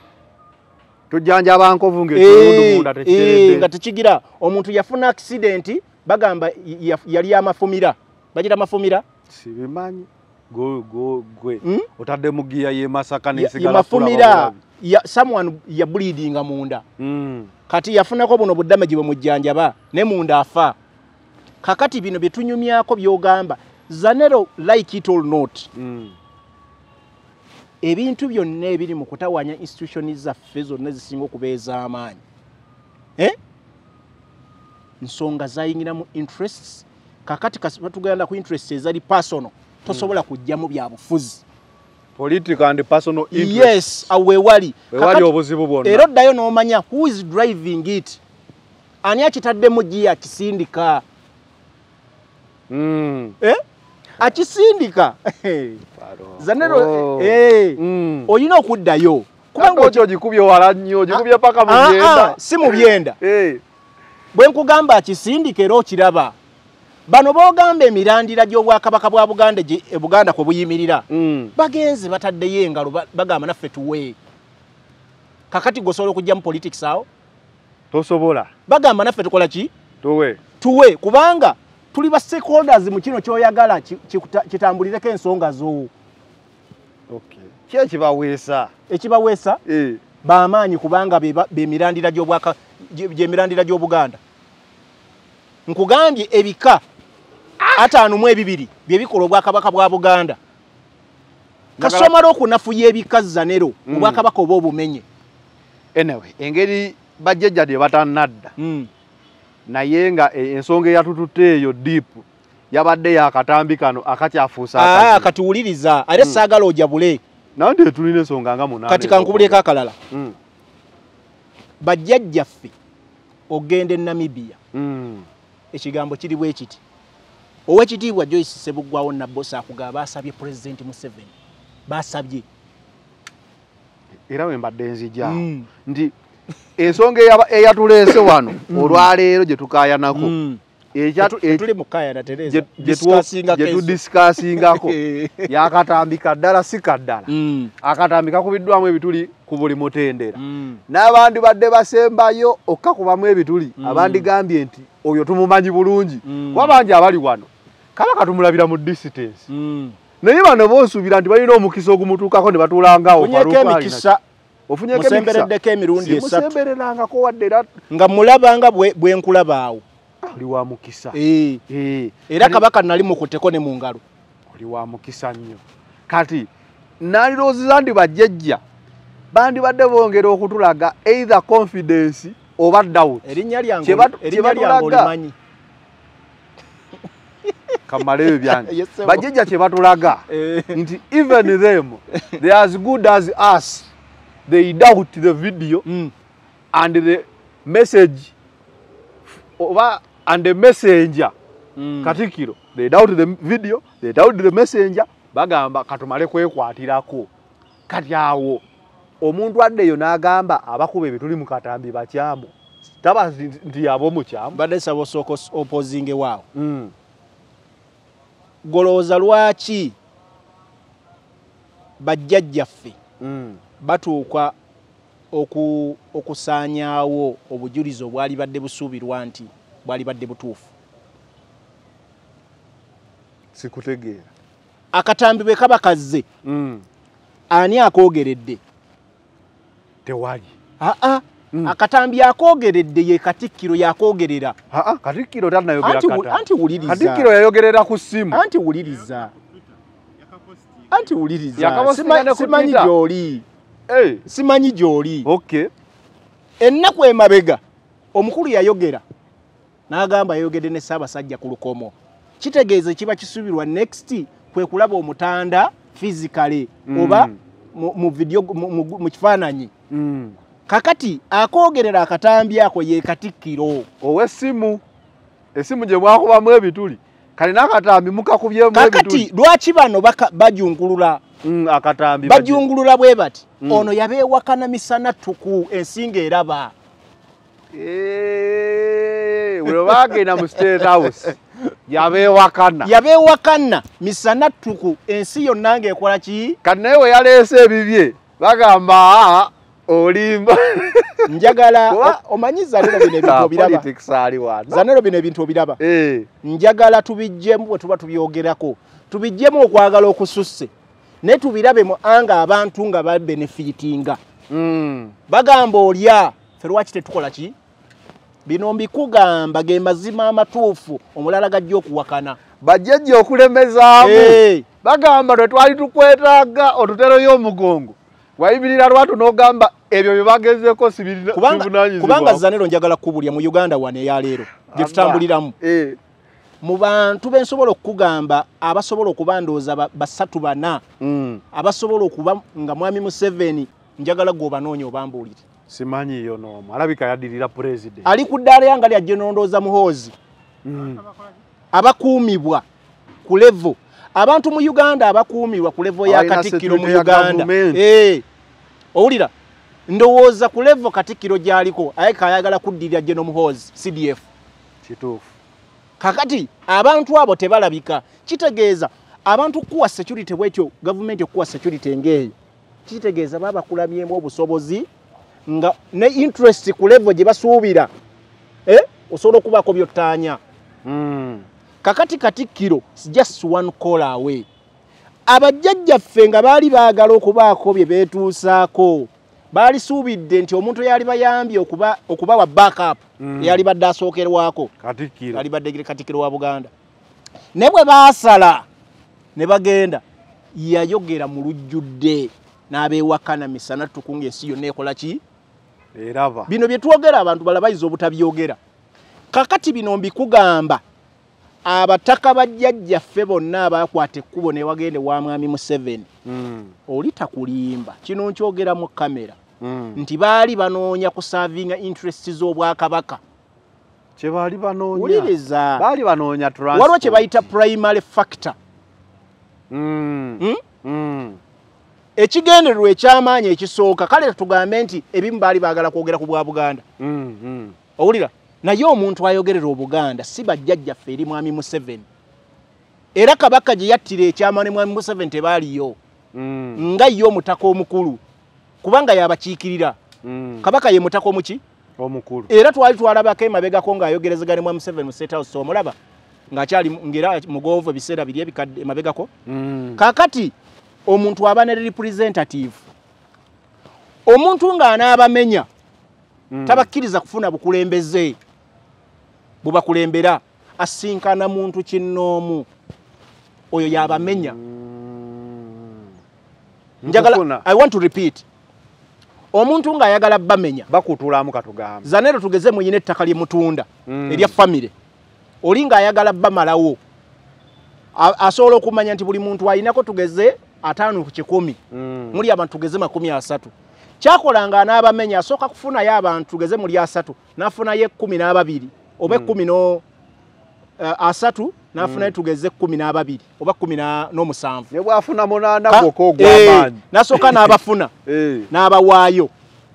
tujjanja bankovu ng'ekimundu munda tekiteredde nga tekigira omuntu yafuna accident bagamba yali amafumira bagita amafumira sibimanyi go go gwe mm? otadde mugiya ye Masaka n'esigala ya mafumira ya someone ya bleeding munda mm. kati yafunako buno buddamaji bwe mujjanjaba ne munda afa kakati bino byetunyumyako byogamba Zanero like it or not mm. ebintu byonna ebiri mu kutawanya institutions zaffe zonna zisinga okubeeza amaanyi eh? nsonga zayingiramu interests kakati batugenda ku interests ezali personal tosobola kujjamu bya bufuzi political and personal interest yes awe wali wali obuzibu bwonna era ddayo n'omanya who is driving it ani akitadde mu gia kisindika mm. eh akisindika Zanero eh oyina okuddayo kubanga ojo gikubye wala nnyo gikubye paka mu byenda si mu byenda eh bwe nkugamba akisindike ero kiraba bano bogamba emirandira gy'obwakabaka bwa Buganda e Buganda ko buyimirira bagenze bataddeyo engalo bagamba naffe tuwe kakati gosobola okujja mu politics awo tosobola bagamba naffe tukola ki tuwe tuwe kubanga tuli ba stakeholders mu kino kyoyagala kitambulireko ensonga zo. Okay. Kye kibaweesa ekibaweesa eh bamaanyi kubanga be mirandira gy'obwaka gye mirandira gy'Obuganda nkugambye ebika ataano mu ebibiri bye bikola obwakabaka bwa Buganda kasomala okunafuya ebika Zanero obwakabaka oba obumenye anyway engeri bajjajja de batanadda mm. naye nga ensonga eyatututte eyo deep yabadde yakatambi kano akakyafuusa ah katuwuliriza ale mm. saagala ojabule nande tulina ensonga nga munaana kati kankubuleko akalala mm. bajjajjaffe ogende Namibia mm. ekigambo kiri bwe kiti owekitiibwa Joyce Ssebuggwawo Nabbosa akugaba basabye President Museveni basabye era we mbadde nzija mm. ndi ensonga eyatuleese wano olwaleero gye tukayanako mm. tuli mukaya na Teresa discussingako yakatambika ddala sikaddala mm. akatambika kubiddwamu ebituli ku buli mutendera mm. n'abandi badde basembayo okkakubamu ebituli mm. abandi gambye nti oyo tumumanyi bulungi mm. wabanji abali wano kabaka tumulabira mu distance mm. naye bano bonsuubira nti balina omukisa ogumutuukako ne batuulangawo ofunyeko musembereddeko emirundi esatu musembererangako wadde era nga mulabanga bwe nkulabaawo oli wa mukisa eh eh era kabaka nali mukuteko ne mu ngalo oli wa mukisa nnyo kati nalirooziza ndi bajjajja bandi badde bongera okutulaga either confidence oba doubt erinnya lyange erinnya lyange olimanyi kamaleyo byange bajjajja kye batulaga nti even them they as good as us they doubt the video mm. and the message oba and the messenger mm. Katikiro they doubt the video they doubt the messenger bagamba katumale kwekwatirako kati awo omuntu addeyo n'agamba abakuba ebituli mu katambi bakyamu taba ndi abo mu kyamu badde sabo soko opposing wao mm. Goloza lwaki bajjajjaffe mm. batuuka oku okusaanyaawo obujulizo bwali badde busuubirwa nti bwali badde butuufu sikutegeera akatambi bwe kaba kazze mm. ani akoogeredde tewali aa mm. akatambi akoogeredde ye Katikkiro yakoogerera aa Katikkiro tanayogera kata anti wuliriza Katikkiro yayogerera ku simu anti wuliriza anti wuliriza simanyi gy'oli hey. simanyi gy'oli okay. ennaku emabega omukulu yayogera n'agamba yayogedde ne Ssaabasajja ku lukomo kitegeeze kiba kisubirwa next kwe kulaba omutanda physically mm. oba mu, mu video mu, mu, mu kifaananyi mm. kakati akoogerera akatambi ako ye Katikkiro ow'essimu essimu gye mwakubamu ebituli kali n'akatambi mukakubyemu ebituli kakati lwaki bano bajungulula mm, akatambi bajungulula bwe bati mm. ono yabeewakana misana tuku ensinga eraba eee we bagenda mu State House yabeewakana yabeewakana misana tuku ensi yonna ng'ekola ki kati naye we yaleese ebibye bagamba olimba njagala omanyi Zanero bino ebintu obiraba Zanero bino ebintu obiraba eh njagala tubijjemu bwe tuba tubyogerako tubijjemu okwagala okususse ne tubirabe mu anga abantu nga ba benefitinga mm. bagamba olya ffe lwaki tetukola ki bino mbikugamba ge mazima amatuufu omulala gajja okuwakana bajjajja okulemezaamu hey. bagamba twe twali tukwetaaga otutereyo omugongo wayibirira lwatu n'ogamba ebyo bye bagezeeko sibunanyizibwa kubanga Zanero njagala kubulya mu Uganda wane eyaleero gye tutambuliramu eh. mu bantu bensobola okugamba abasobola okubandooza basatu bana mm. abasobola okuba nga Mwami Museveni njagala gwobanoonya obambuulire simanyi iyo n'omu alabika yadirira president ali ku ddaala yanga lya General Ndooza Muhoozi mm. abakuumibwa ku level abantu mu Uganda abakuumirwa ku level ya Katikkiro mu Uganda eh owulira ndowooza ku level Katikkiro gyaliko aye kayagala kuddirira General Muhoozi C D F kituufu kakati abantu abo tebalabika kitegeeza abantu kuwa security bwetyo government okuwa security engeeyo kitegeeza baba kulamyemu obusobozi nga ne interest ku level gye basuubira eh osobola okubaako byottaanya mm. kakati Katikkiro just one call away abajjajjaffe nga baali baagala okubaako bye beetuusaako baali suubidde nti omuntu yali bayambye okuba okubawa backup mm. yali badde asookerwako Katikkiro yali badde Katikkiro wa Buganda ne bwe baasala ne bagenda yayogera mu lujjudde n'abeewakana misana tukunga ensi yonna ekola ki eraba bino bye twogera abantu balabayiza obutabyogera kakati bino mbikugamba abataka bajjajjaffe bonna abakwata ekkubo ne wagende wa mwami Museveni mm. oli takulimba kino nkyogera mu kamera mm. nti baali banoonya kusavinga interest z'Obwakabaka kye baali banoonya uliriza baali banoonya transport waliwo kye bayita primary factor mm. hmm? mm. ekigendererwa ekyamaanyi ekisooka kale tugambe nti ebimu baali baagala kwogera ku bwa Buganda mm. mm. owulira naye omuntu ayogerera Obuganda si bajjajjaffe eri mwami Museveni era Kabaka gye yattira ekyama ne mwami Museveni tebaaliyo mm. nga ye omutaka omukulu kubanga yabakiikirira mm. Kabaka ye mutaka omuki omukulu era twali twalabako emabegako ng'ayogerezegana ne mwami Museveni mu State House omulaba ng'akyali ngera mugovu ebiseera biri ebikadde emabegako mm. kakati omuntu aba ne representative omuntu ng'anaabamenya mm. tabakkiriza kufuna bukulembeze bubakulembera asinkana muntu kinnoomu oyo yabamenya mm. njagala I want to repeat omuntu ng'ayagala bamenya bakutulamu katugamba zanero tugeze muyina ettaka lye mutunda mm. erya family oli ng'ayagala bamalawo asobola okumanya nti buli muntu ayinako tugeze ataano ku kikumi mm. muli abantu tugeze makumi asatu kyakolanga anaabamenya asooka kufunayo abantu tugeze muli asatu n'afunayo ekkumi n'ababiri oba ekkumi no uh, asatu n'afunayo mm. tugeze ekkumi n'ababiri oba kkumi n'omusanvu ne bw'afuna munaana gwokka ogw'amaanyi n'asooka n'abafuna hey. n'abawaayo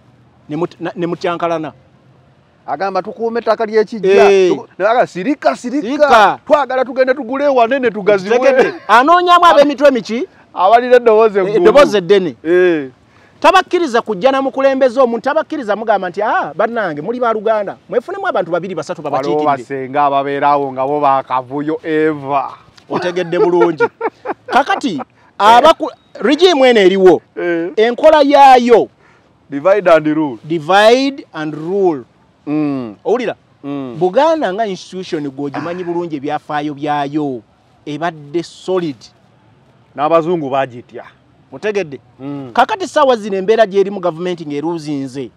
ne mutyankalana agamba tukuume ettaka ly'ekijja hey. aga sirika sirika twagala tugende tugule ewanene tugaziwe anoonyamu ab'emitwe miki abalira eddoboozi eggulu eddoboozi eddene hey. tabakkiriza kujja na mukulembeze omuntu tabakkiriza mugamba nti ah bannange muli ba Luganda mwefunemu abantu babiri basatu babakiikirire basenga ababeerawo nga bo bakavuyo eva otegedde bulungi kakati abaku regime eno eriwo eh. enkola yaayo divide and rule divide and rule mm. owulira mm. Buganda nga institution gwogimanyi bulungi ebyafaayo byayo ebadde solid n'abazungu bagitya mutegedde mm. kakati sawa zino embeera gyeri mu gavumenti ng'eruzinze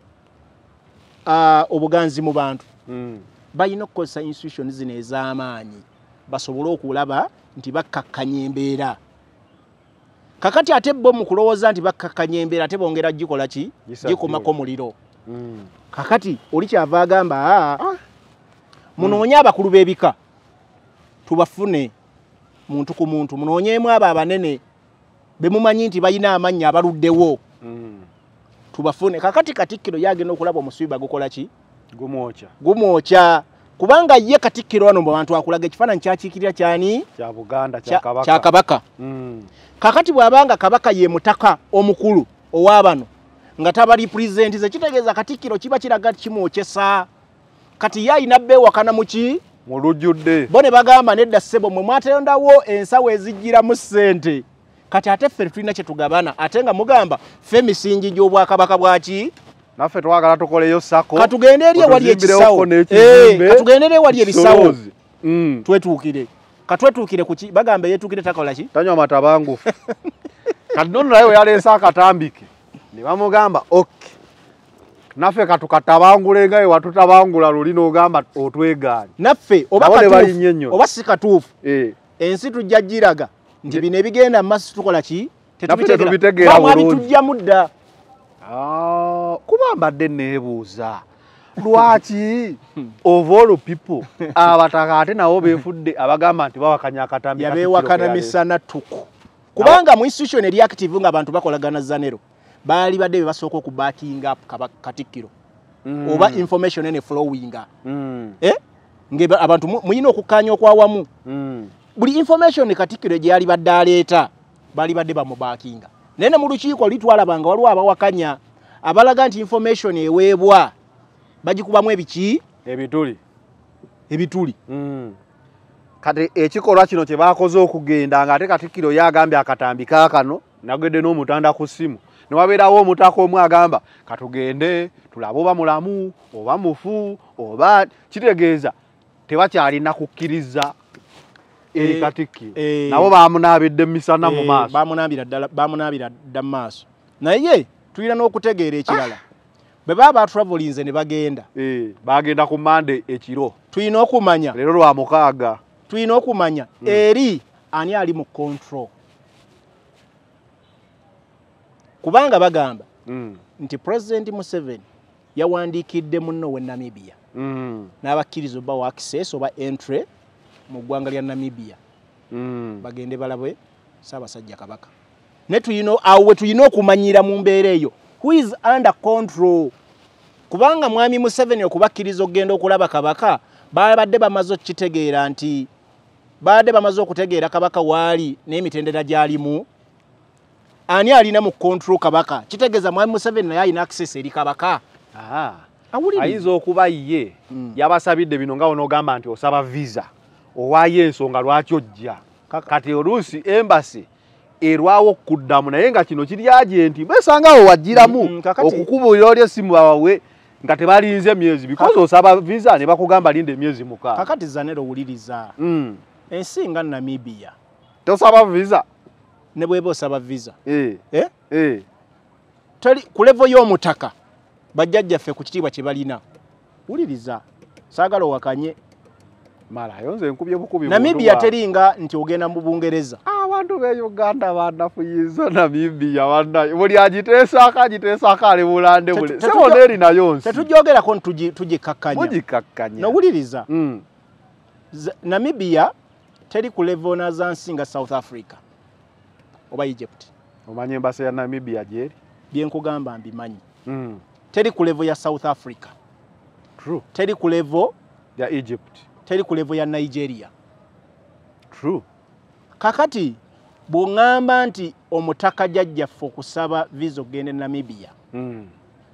uh, obuganzi mu bantu mm. balina okukozesa institution zino ez'amaanyi basobole okulaba nti bakkakkanya embeera kakati ate bo mu kulowooza nti bakkakkanya embeera ate bongera gikola ki gikomako muliro mm. kakati oli kyava agamba ah. munoonye abakulu b'ebika tubafune muntu ku muntu munoonyeemu abo abanene bemumanyi nti balina amannya abaluddewo mm. tubafune kakati Katikkiro yagenda okulaba omusiiba gukola ki gumwokya gumwokya kubanga ye Katikkiro wano mu bantu akulaga ekifaananyi kyakiikirira kyani kya Buganda kya Kabaka kya Kabaka mm. kakati bw'abanga Kabaka ye mutaka omukulu ow'abano nga tabali presentize kitegeeza Katikkiro kiba kiraga kimwokyesa kati yayina beewakana muki mu lujjudde bo ne bagamba nedda ssebo mwe mwatondawo ensawo ezijjiramu ssente kati ate ffe tulina kye tugabana ate nga mugamba ffe emisingi gy'Obwakabaka bwaki naffe twagala tukoleyo sako katugende eri ewali ekisawo katugende eri ewali ebisawo mm. twetuukire katwetuukire kuki bagamba yetuukire takola ki tanywa matabangufu kati nono naye yaleese akatambike ne bamugamba okay naffe katukatabangule nga watutabangula luli n'ogamba otwegaanye naffe oba katuufu oba si katuufu eh. ensi tujja giraga nti bino ebigenda mu maaso tukola ki tetubitegeera bulungi tujja mudda ah kuba mbadde neebuuza lwaki of all people abataka ate nawo befudde abagamba nti bawakanya akatambi yabewakana misana tuku kubanga mu institution eri active nga abantu bakolagana Zanero bali badde basooka ku backing up Katikkiro mm. oba information ene flowing mm. eh nge abantu muyina okukanya okwawamu mm. buli information Katikkiro gye yali badde aleeta bali badde ba mubakinga nene mu lukiiko litwala banga waliwo abawakanya abalaga nti information eweebwa bagikubamu ebiki ebituli ebituli mm. kati ekikolwa kino kye bakoze okugenda nga ate Katikkiro yagambye akatambi kaakano nagedde n'omutanda ku ssimu ne wabeerawo omutaka omu agamba katugende tulabe oba mulamu oba mufu oba kitegeeza tebakyalina kukkiriza eri Katikkiro e, nabo bamunaabidde misana e, mu maaso bamunaabira ddala bamunaabira dda mu maaso naye tulina n'okutegeera ekirala bwe baba batravelinze ne bagenda e, bagenda ku Mande ekiro tulina okumanya leero lwa mukaaga tulina okumanya mm. eri ani ali mu control kubanga bagamba mm. nti President Museveni yawandiikidde munno we Namibia mm. n'abakkiriza oba wa access oba entry mu ggwanga lya Namibia mm. bagende balabe Ssaabasajja Kabaka ne tuyino awe tuyino okumanyira mu mbeera eyo who is under control kubanga mwami Museveni okubakkiriza okugenda okulaba Kabaka babadde bamaze okitegeera nti badde bamaze okutegeera Kabaka waali n'emitendera gyalimu ani alina mu control Kabaka kitegeeza mwami Museveni naye alina access eri Kabaka aha ayinza okuba ye mm. yabasabidde bino nga onogamba nti osaba visa owaye ensonga lwaki ojja kati oluusi embassy erwawo okuddamu naye nga kino kiri agenti besangawo wajjiramu mm, okukubuulira oli essimu wawe nga tebalinze emyezi because osaba visa ne bakugamba linde emyezi mukaaga kakati Zanero wuliriza mm. ensi nga Namibia tosaba visa ne bweba osaba visa eh eh eh tali ku level y'omutaka bajjajjaffe ku kitiibwa kye balina wuliriza saagala wakanye mala yonze nkubye bukubi Namibia teringa nti ogenda mu Bungereza abantu be Uganda banafuyiza Namibia banda buli agiteesa akagiteesa akale bulande bule sebo neri na yonse tetujogera ko tuji tujikakkanya mujikakkanya no wuliriza mm. Namibia teri ku level na zansinga South Africa oba Egypt omanye mbase ya Namibia jeri bien kugamba mbimanyi mm. teri ku level ya South Africa true teri ku level ya Egypt teri ku level ya Nigeria true kakati bwongamba nti omutaka jjajjaffe okusaba visa okugenda Namibia mm.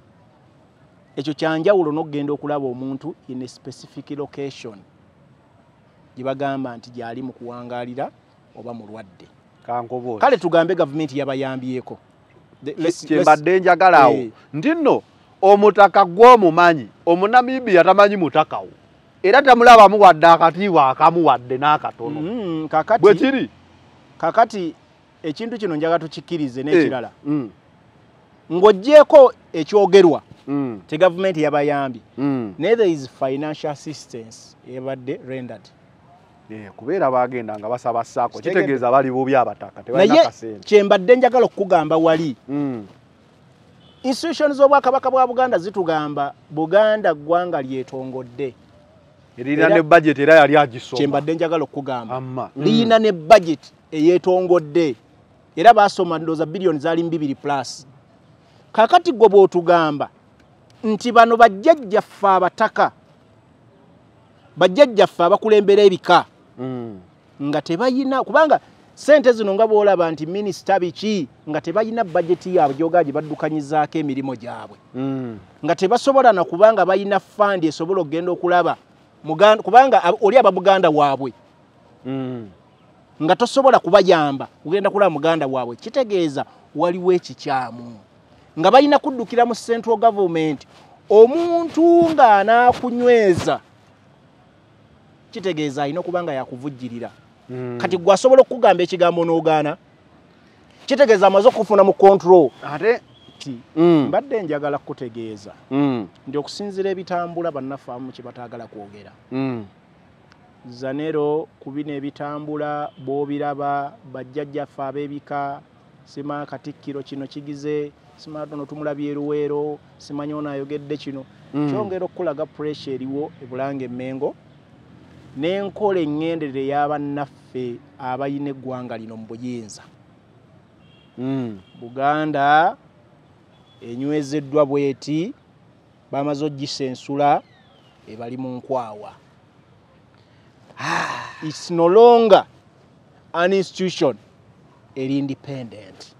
ekyo kyanjawulo n'okugenda okulaba omuntu in a specific location gibagamba nti gyali mu kuwangaalira oba mulwadde kankobo kale tugambe government yabayambyeko kyembadde njagalawo hey. Nti nno omutaka gw'omumanyi omunamibia tamanyi mutakawo era tamulabamu wadde akatiibwa akamu wadde n'akatono mm, kakati bwe kiri kakati ekintu kino njaga tukikkirize n'ekirala hey. mm. ng'oggyeko ekyogerwa mm. te government yabayambye mm. neither is financial assistance ebadde rendered yeah, kubeera bagenda nga basaba ssaako kitegeeza bali bubi abataka tebalina kasente kyembadde njagala okukugamba wali mm. institutions z'Obwakabaka bwa Buganda zitugamba Buganda ggwanga lyetongodde erina ne budget era yali agisoma kyembadde njagala okukugamba mm. lina ne budget eyetongodde era basoma ndoza bilioni zali mbibiri plus kakati gwo bw'otugamba nti bano bajjajjaffe abataka bajjajjaffe abakulembera ebika mm. nga tebayina kubanga sente zino nga bw'olaba nti minisita biki nga tebayina bajeti yaabwe gyogaji baddukanyizaako emirimu gyabwe mm. nga tebasobola na kubanga bayina fandi esobola okugenda okulaba Muganda kubanga oli ababuganda waabwe mm. nga tosobola kubayamba kugenda kulaba muganda waabwe kitegeeza waliwo ekikyamu nga bayina kuddukira mu central government omuntu nga anaakunyweza kitegeeza alina okubanga yakuvujjirira mm. kati gwasobola okugamba ekigambo n'ogaana kitegeeza amaze okufuna mu control ate mm. mbadde njagala kutegeeza mm. ndi okusinzira ebitambula bannafaamu kye bataagala kwogera mm. Zanero kubina ebitambula b'obiraba bajjajjaffe ab'ebika sima Katikkiro kino kigize simatono tumulabye Luweero simanyi ono ayogedde kino mm. kyongera okulaga pressure eriwo ebulange Mengo n'enkola engenderere y'abannaffe abayina eggwanga lino mu buyinza mm. Buganda enywezeddwa bweti bamaze ogisensula ebali mu nkwawa. It's no longer an institution, eri independent.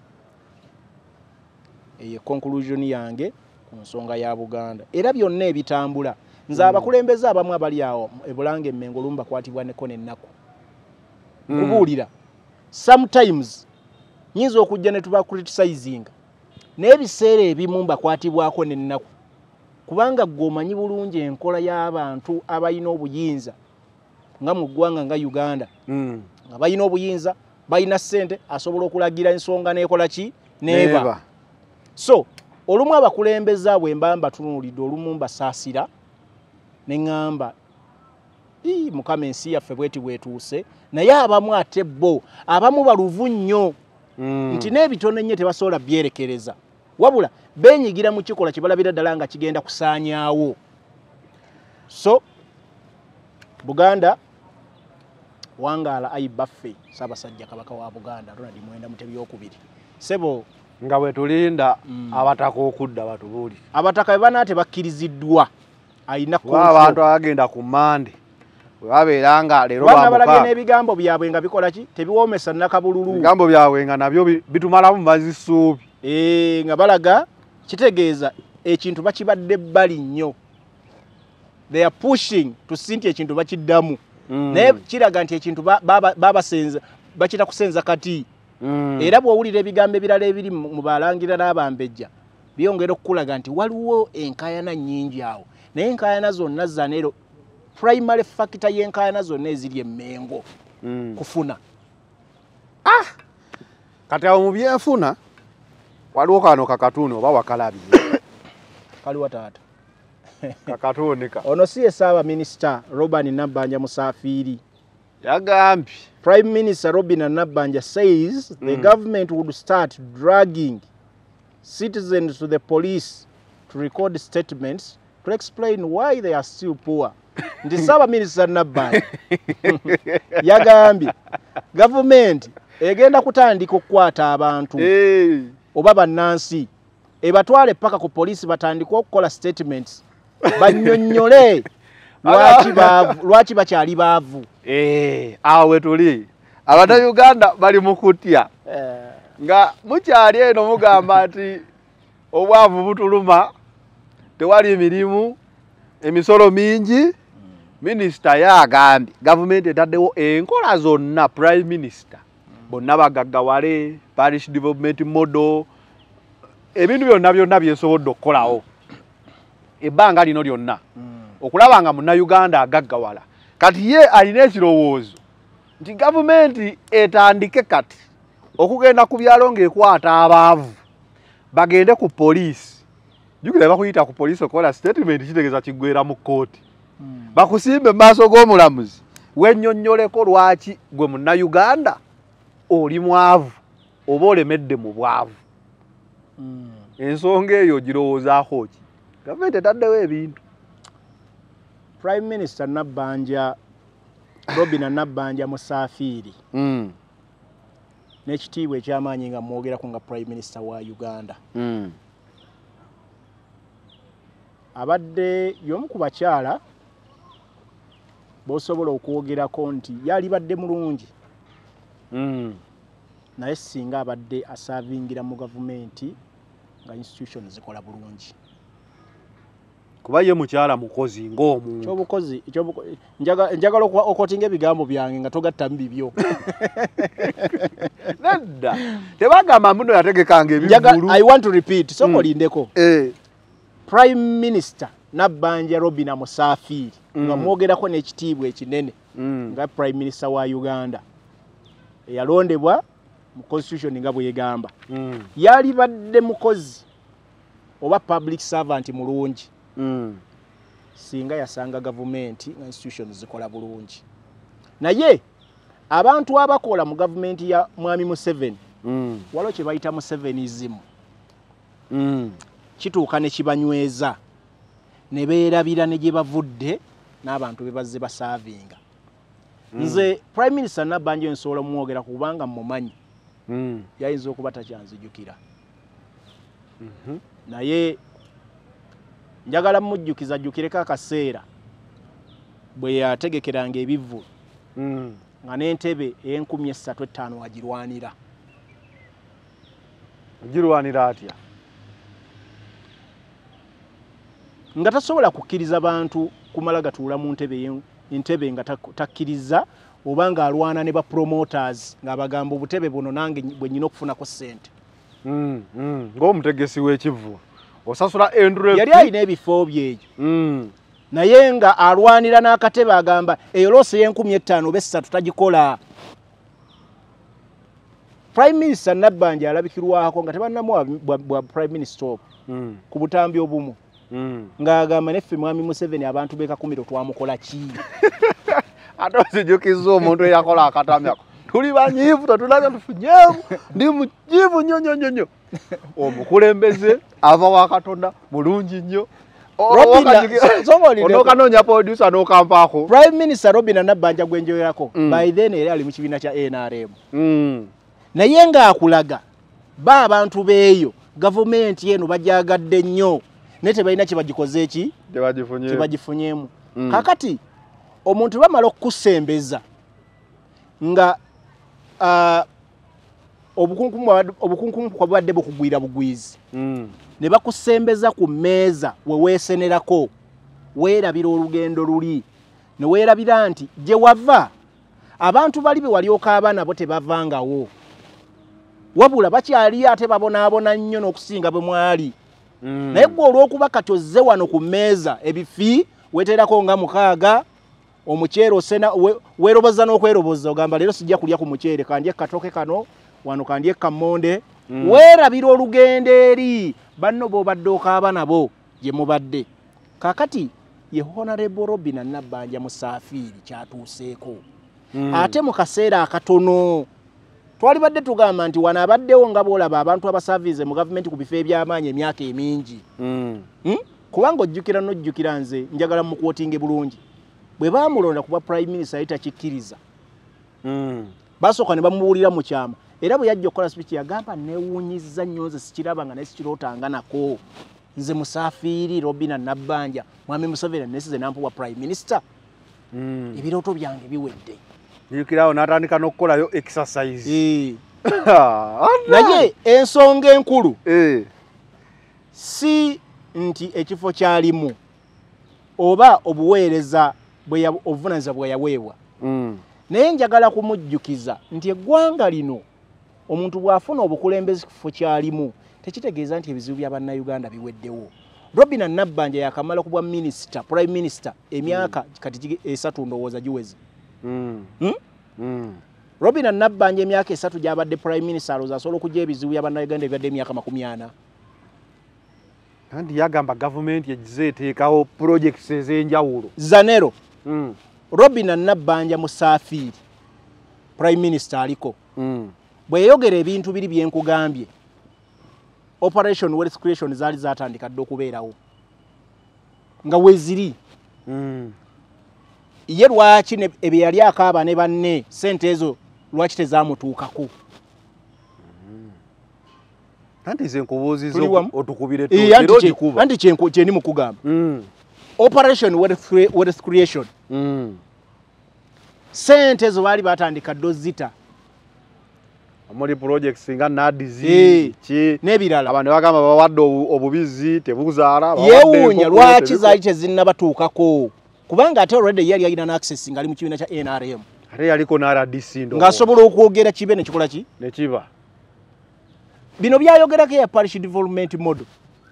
Eyo conclusion yange ku nsonga ya Buganda. Era byonna ebitambula. Nze abakulembeze abamu abali awo ebulange Mengo lumba kwatibwa ne kone nnaku. Kubuulira. Sometimes nyinza okujja ne tuba criticizing. N'ebiseera ebimu mbakwatibwako ne nnaku. Kubanga gwomanyi bulungi enkola y'abantu abayina obuyinza nga mu ggwanga nga Uganda mm. nga bayina obuyinza bayina ssente asobola okulagira ensonga n'ekola ki neba. Neba so olumu abakulembeze bwe mbamba tunuulidde olumu mbasaasira ne ŋŋamba ii mukama ensi yaffe bweti bwetuuse naye abamu ate bo abamu baluvu nnyo mm. nti n'ebitono ennyo tebasobola byerekereza wabula benyigira mu kikola kibalabira ddala nga kigenda kusaanyaawo. So Buganda wangaala ayi baffe Ssaabasajja Kabaka wa Buganda Ronald Mwenda Mutebi okubiri sebo nga bwe tulinda mm. abataka okudda batubuuli abataka bana tebakkiriziddwa ayina ku abantu agenda ku mande wabeera nga leero bana balabye n'ebigambo byabwe nga bikola ki tebiwoomesa nakabululu ebigambo byabwe nga nabyo bitumalamu mazisuubi eh nga balaga kitegeeza ekintu bakibadde bbali nnyo. They are pushing to sinti ekintu bakiddamu mm. naye kiraga nti ekintu baba baba senza bakita kusenza kati mm. era bw'owulira ebigambo ebirala ebiri mu balangira n'abambejja byongera okulaga nti waliwo enkayana nnyingi awo naye enkayana zonna zanero primary factor y'enkayana zonna eziri emengo mm. kufuna ah kati awo mu byenfuna waliwo kano kakatuni oba wakalabi kaliwa taata kakatuni ka ono siye Ssaaba Minisita Robert Nabbanja Musafiri yagambye Prime Minister Robin Nabbanja says mm. the government would start dragging citizens to the police to record statements to explain why they are still poor. Ndi Ssaaba Minisita Nabbanja yagambye government egenda kutandika okukwata abantu hey. oba bannansi ebatwale paka ku police batandika okukola statements bannyonnyole lwaki baavu lwaki bakyali baavu eh awe tuli abata Uganda bali mukutya eh. nga mukyali eno mugamba ati obwavu butuluma tewali emirimu emisolo mingi mm. Minister yagambye government etaddewo enkola zonna Prime Minister bonna bagaggawale parish development model ebintu byonna byonna byesobodde okukolawo ebbanga lino lyonna mm. okulaba nga munna Uganda agaggawala kati ye alina ekirowoozo nti gavumenti etandike kati okugenda ku byalo ng'ekwata abaavu bagende ku poliisi jukira bakuyita ku poliisi okola statement kitegeeza kiggwera mu kkooti mm. bakusimbe mu maaso g'omulamuzi wennyonnyoleko lwaki gwe munna Uganda oli mwavu oba olemedde mu bwavu mm. ensonga eyo girowoozaako ki gavumenti etaddewo ebintu. Prime Minister Nabbanja Robin Nabbanja Musafiri mm. n'ekitiibwa ekyamaanyi nga mwogerako nga Prime Minister wa Uganda mm. abadde y'omu ku bakyala b'osobola okwogerako nti yalibadde mulungi mm. naye singa abadde asavingira mu gavumenti nga institution zikola bulungi kuba ye mukyala mukozi ng'omuntu kyobukozi njagala okotinga ebigambo byange nga togatta mu bibyo nedda tebagamba muno yategekanga ebivulu. I want to repeat so kolindeko mm. eh. Prime Minister Nabbanja Robin Musafiri mm. nga mwogerako n'ekitiibwa ekinene mm. nga Prime Minister wa Uganda eyalondebwa mu constitution nga bwe yegamba mm. yali badde mukozi oba public servant mulungi mm. singa yasanga government nga institutions zikola bulungi naye abantu abakola mu government ya Mwami Museveni mm. walo kye bayita Musevenism mm. kituuka ne kibanyweza ne beerabira ne gye bavudde n'abantu be bazze basaavinga mm. nze Prime Minister Nabbanja nsobola mumwogera kubanga mmumanyi mm. yayinza okuba takyanzijukira mm -hmm. naye njagala mujjukiza jjukireko akaseera bwe yategekeranga ebivvu mm. nga n'entebe ey'enkumi esatu etaano wagirwanira girwanira atya nga tasobola kukkiriza bantu kumala gatuula mu ntebe entebe nga takkiriza oba nga alwana ne ba promoters nga bagamba obutebe buno nange bwe nyina okufunako ssente mm, mm. ng'omutegesi w'ekivvu osasula endure yali alina ebifo byeyo mm. naye nga alwanira n'akatebe agamba eyo loosi y'enkumi ettaano oba essatu tagikola. Prime Minister Nabbanja alabikirwako nga tebannamuwa bwa Prime Minister mm. ku butambi obumu mm. ng'agamba neffe mwami Museveni abantu b'ekakumiro twamukola ki ate ozijukiza omuntu eyakola akatambi ako tuli banyiivu tetulaga tufunyeevu ndi mujiivu nnyo nnyo nnyo nnyo omukulembeze ava wa Katonda mulungi nnyo onokanoonya producer n'okampaako Prime Minister Robinah Nabbanja gwenjogerako mm. by then era ali mu kibiina kya N R M mm. naye ng'akulaga ba abantu beeyo gavumenti eno bajagadde nnyo naye tebalina kye bagikoze eki kye bagifunyeemu mm. kakati omuntu bamala okukusembeza nga uh, obukunkumu bwabadde bukugwira bugwizi mm. ne bakusembeza ku mmeeza we weesenerako weerabira olugendo luli ne weerabira nti gye wava abantu bali be walyoka abaana bo tebavangawo wabula bakyali ate babonaabona nnyo n'okusinga bwe mwali mm. naye gwe olw'okuba kati ozze wano ku mmeeza ebifi weeterako nga mukaaga omuceere osena weeroboza n'okweroboza ogamba leero sijja kulya ku muceere kandye katoke kano wano kandye kammonde mm. weerabira olugendo eri banno b'obadde okaaba nabo gye mubadde kakati ye Honorable Robinah Nabbanja Musafiri kyatuuseeko mm. ate mu kaseera akatono twali badde tugamba nti wano abaddewo nga boolaba abantu abasavize mu gavumenti ku bifo eby'amaanyi emyaka emingi mm. hmm? kubanga ojjukira n'ojjukira nze njagala mukwotinge bulungi bwe baamulonda kuba Prime Minister yali takikkiriza mm. basooka ne bamubuulira mu kyama era bwe yajja okukola speech yagamba neewuunyizza nnyo nze sikirabanga naye sikirootanga nako nze Musafiri Robinah Nabbanja mwami Museveni nesize nampuwa Prime Minister mm. ebirooto byange biwedde yikirawo n'atandika n'okukolayo exercise e. naye ensonga enkulu e. si nti ekifo kyalimu oba obuweereza obuvunanyizibwa bwe yaweebwa mm. naye njagala kumujjukiza nti eggwanga lino omuntu bw'afuna obukulembeze kifo kyalimu tekitegeeza nti ebizibu bya bannayuganda biweddewo. Robinah Nabbanja yakamala kubwa minisita Prime Minister emyaka mm. kati esatu ndowooza giweze mm. hmm? mm. Robinah Nabbanja emyaka esatu gy'abadde Prime Minister alowooza asobola okujja ebizibu bya bannayuganda ebibadde emyaka makumi ana kandi yagamba gavumenti egize eteekawo projects ez'enjawulo Zanero mm. Robinah Nabbanja Musafiri Prime Minister aliko mm. bwe yayogera ebintu biri byenkugambye Operation Wealth Creation zaali zatandika dde okubeerawo nga weziri mm. ye lwaki ebyo yali akaaba ne banne sente ezo lwaki tezaamutuukako anti ze nkubuuzizo otukubire to anti kyendi mu kugamba mm. Operation Wealth Creation mm. sente ezo baali batandika dde ozita muri projects nga nadizi e, ki nebirala abantu bagamba bawadde obubizi tebuzaala yewuunya lwaki zaali tezinnabatuukako kubanga ate already yali yalina na access nga ali mu kibiina kya N R M ate yaliko na R D C ndo ng'asobola okwogera kibe ne kikola ki ne kiba bino byayogerako ya parish development model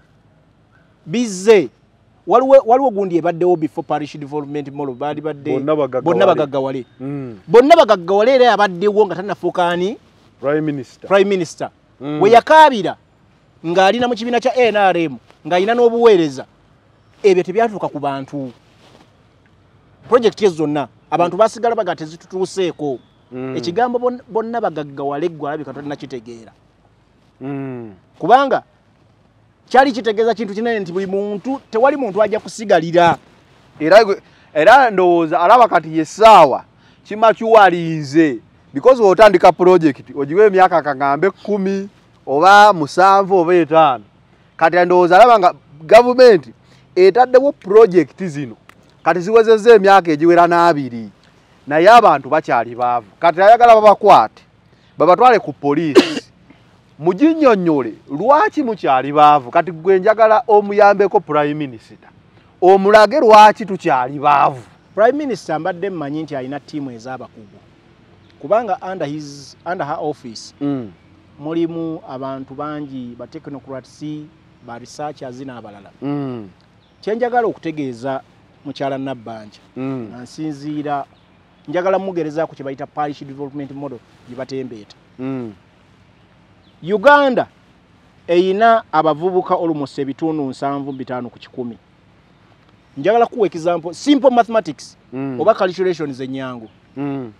bizze waliwo waliwo gundi ebaddewo before parish development model baali badde bonna bagaggawale mm. bonna bagaggawale era yabaddewo nga tannafuukaani Prime Minister Prime Minister mm. we yakaabira ng'alina mu kibiina kya N R M ng'alina n'obuweereza ebyo tebyatuuka ku bantu project ezo zonna abantu basigala baga tezitutuuseeko mm. ekigambo bonna bagaggawale ggwe alabika tolina kitegeera mm. kubanga kyali kitegeeza kintu kinene nti buli muntu tewali muntu ajja kusigalira era era ndowooza alaba kati yessaawa kima kiwalinze because otandika project ogiwe emyaka kagambe kumi oba musanvu oba etaano kati ndowooza alaba nga gavumenti etaddewo project zino kati ziwezezza emyaka egiwera n'abiri naye abantu bakyali baavu kati ayagala babakwate babatwale ku poliisi muginnyonnyole lwaki mukyali baavu kati gwe njagala omuyambeko prime minister omulage lwaki tukyali baavu. Prime Minister mbadde mmanyi nti alina ttiimu ez'abakugu kubanga under his under her office mm. mulimu abantu bangi ba technocrats ba researchers n'abalala mm. kyenjagala okutegeeza mukyala Nabbanja mm. nsinziira njagala mugereza ku kyebayita parish development model gibatembeeta mm. Uganda eyina abavubuka almost ebitundu nsanvu bitaano ku kikumi. Njagala kuwa example simple mathematics mm. oba calculations enyangu mm.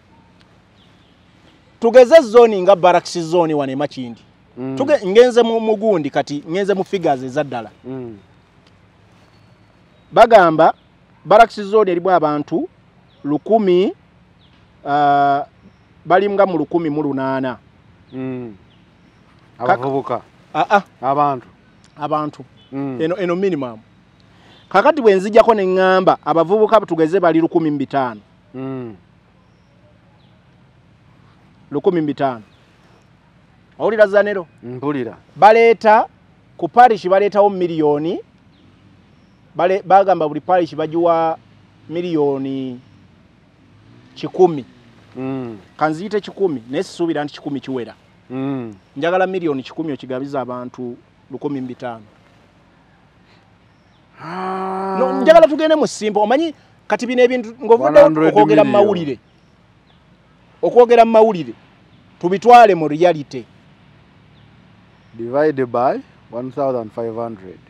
tugeze zone nga barracks zone wane Makindi mm. tuge ngenze mu mugundi kati ngenze mu figures ezaddala mm. bagamba barracks zone eribu abantu lukumi uh, bali mga mu lukumi mu lunaana mm. abavubuka a a abantu abantu mm. eno eno minimum kakati bwenzijako ne ngamba abavubuka tugeze bali lukumi mbitano mm. lukumi mbitano awulira zanero mpulira baleta ku parish baletawo miliyoni bale bagamba buli parish bajuwa miliyoni kikumi mm. kanziyite kikumi nesubira nti kikumi kiwera mm. njagala miliyoni kikumi okigabiza abantu lukumi mbitano ah. no njagala tugende mu simple omanyi kati bine ebintu ngovude okwogera mu mawulire okwogera mu mawulire tubitwale mu reality divided by one thousand five hundred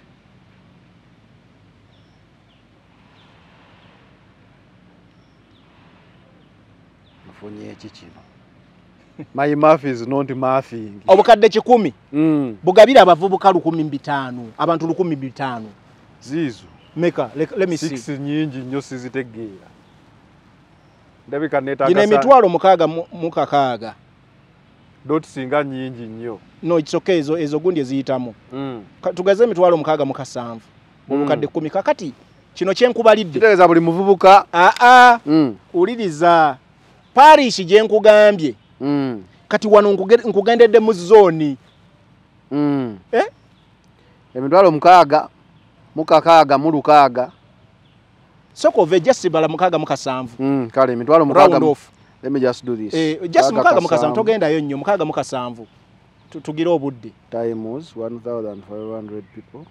mfunye kikino my math is not mathing obukadde kikumi mm. bugabira abavubuka lukumi mbitano abantu lukumi mbitano zizo meka let, let me see six nyingi nnyo sizitegeera ndabika neta gine mitwalo mukaga mukakaaga dot singa nyingi nnyo no it's okay ezo ezo gundi eziyitamu mm. tugeze mitwalo mukaga mukasanvu obukadde mm. kumi kakati kino kyenkubalidde kitegeeza buli muvubuka a a mm. uliriza parish gyenkugambye mm. kati wano nkugendedde mu zone mm. eh emitwalo mukaga mukakaaga mu lukaaga soko ve just bala mukaga mukasanvu mm kale emitwalo mukaga let me just do this eh just mukaga mukasanvu togenda yo nnyo mukaga mukasanvu tugira obudde times one thousand five hundred people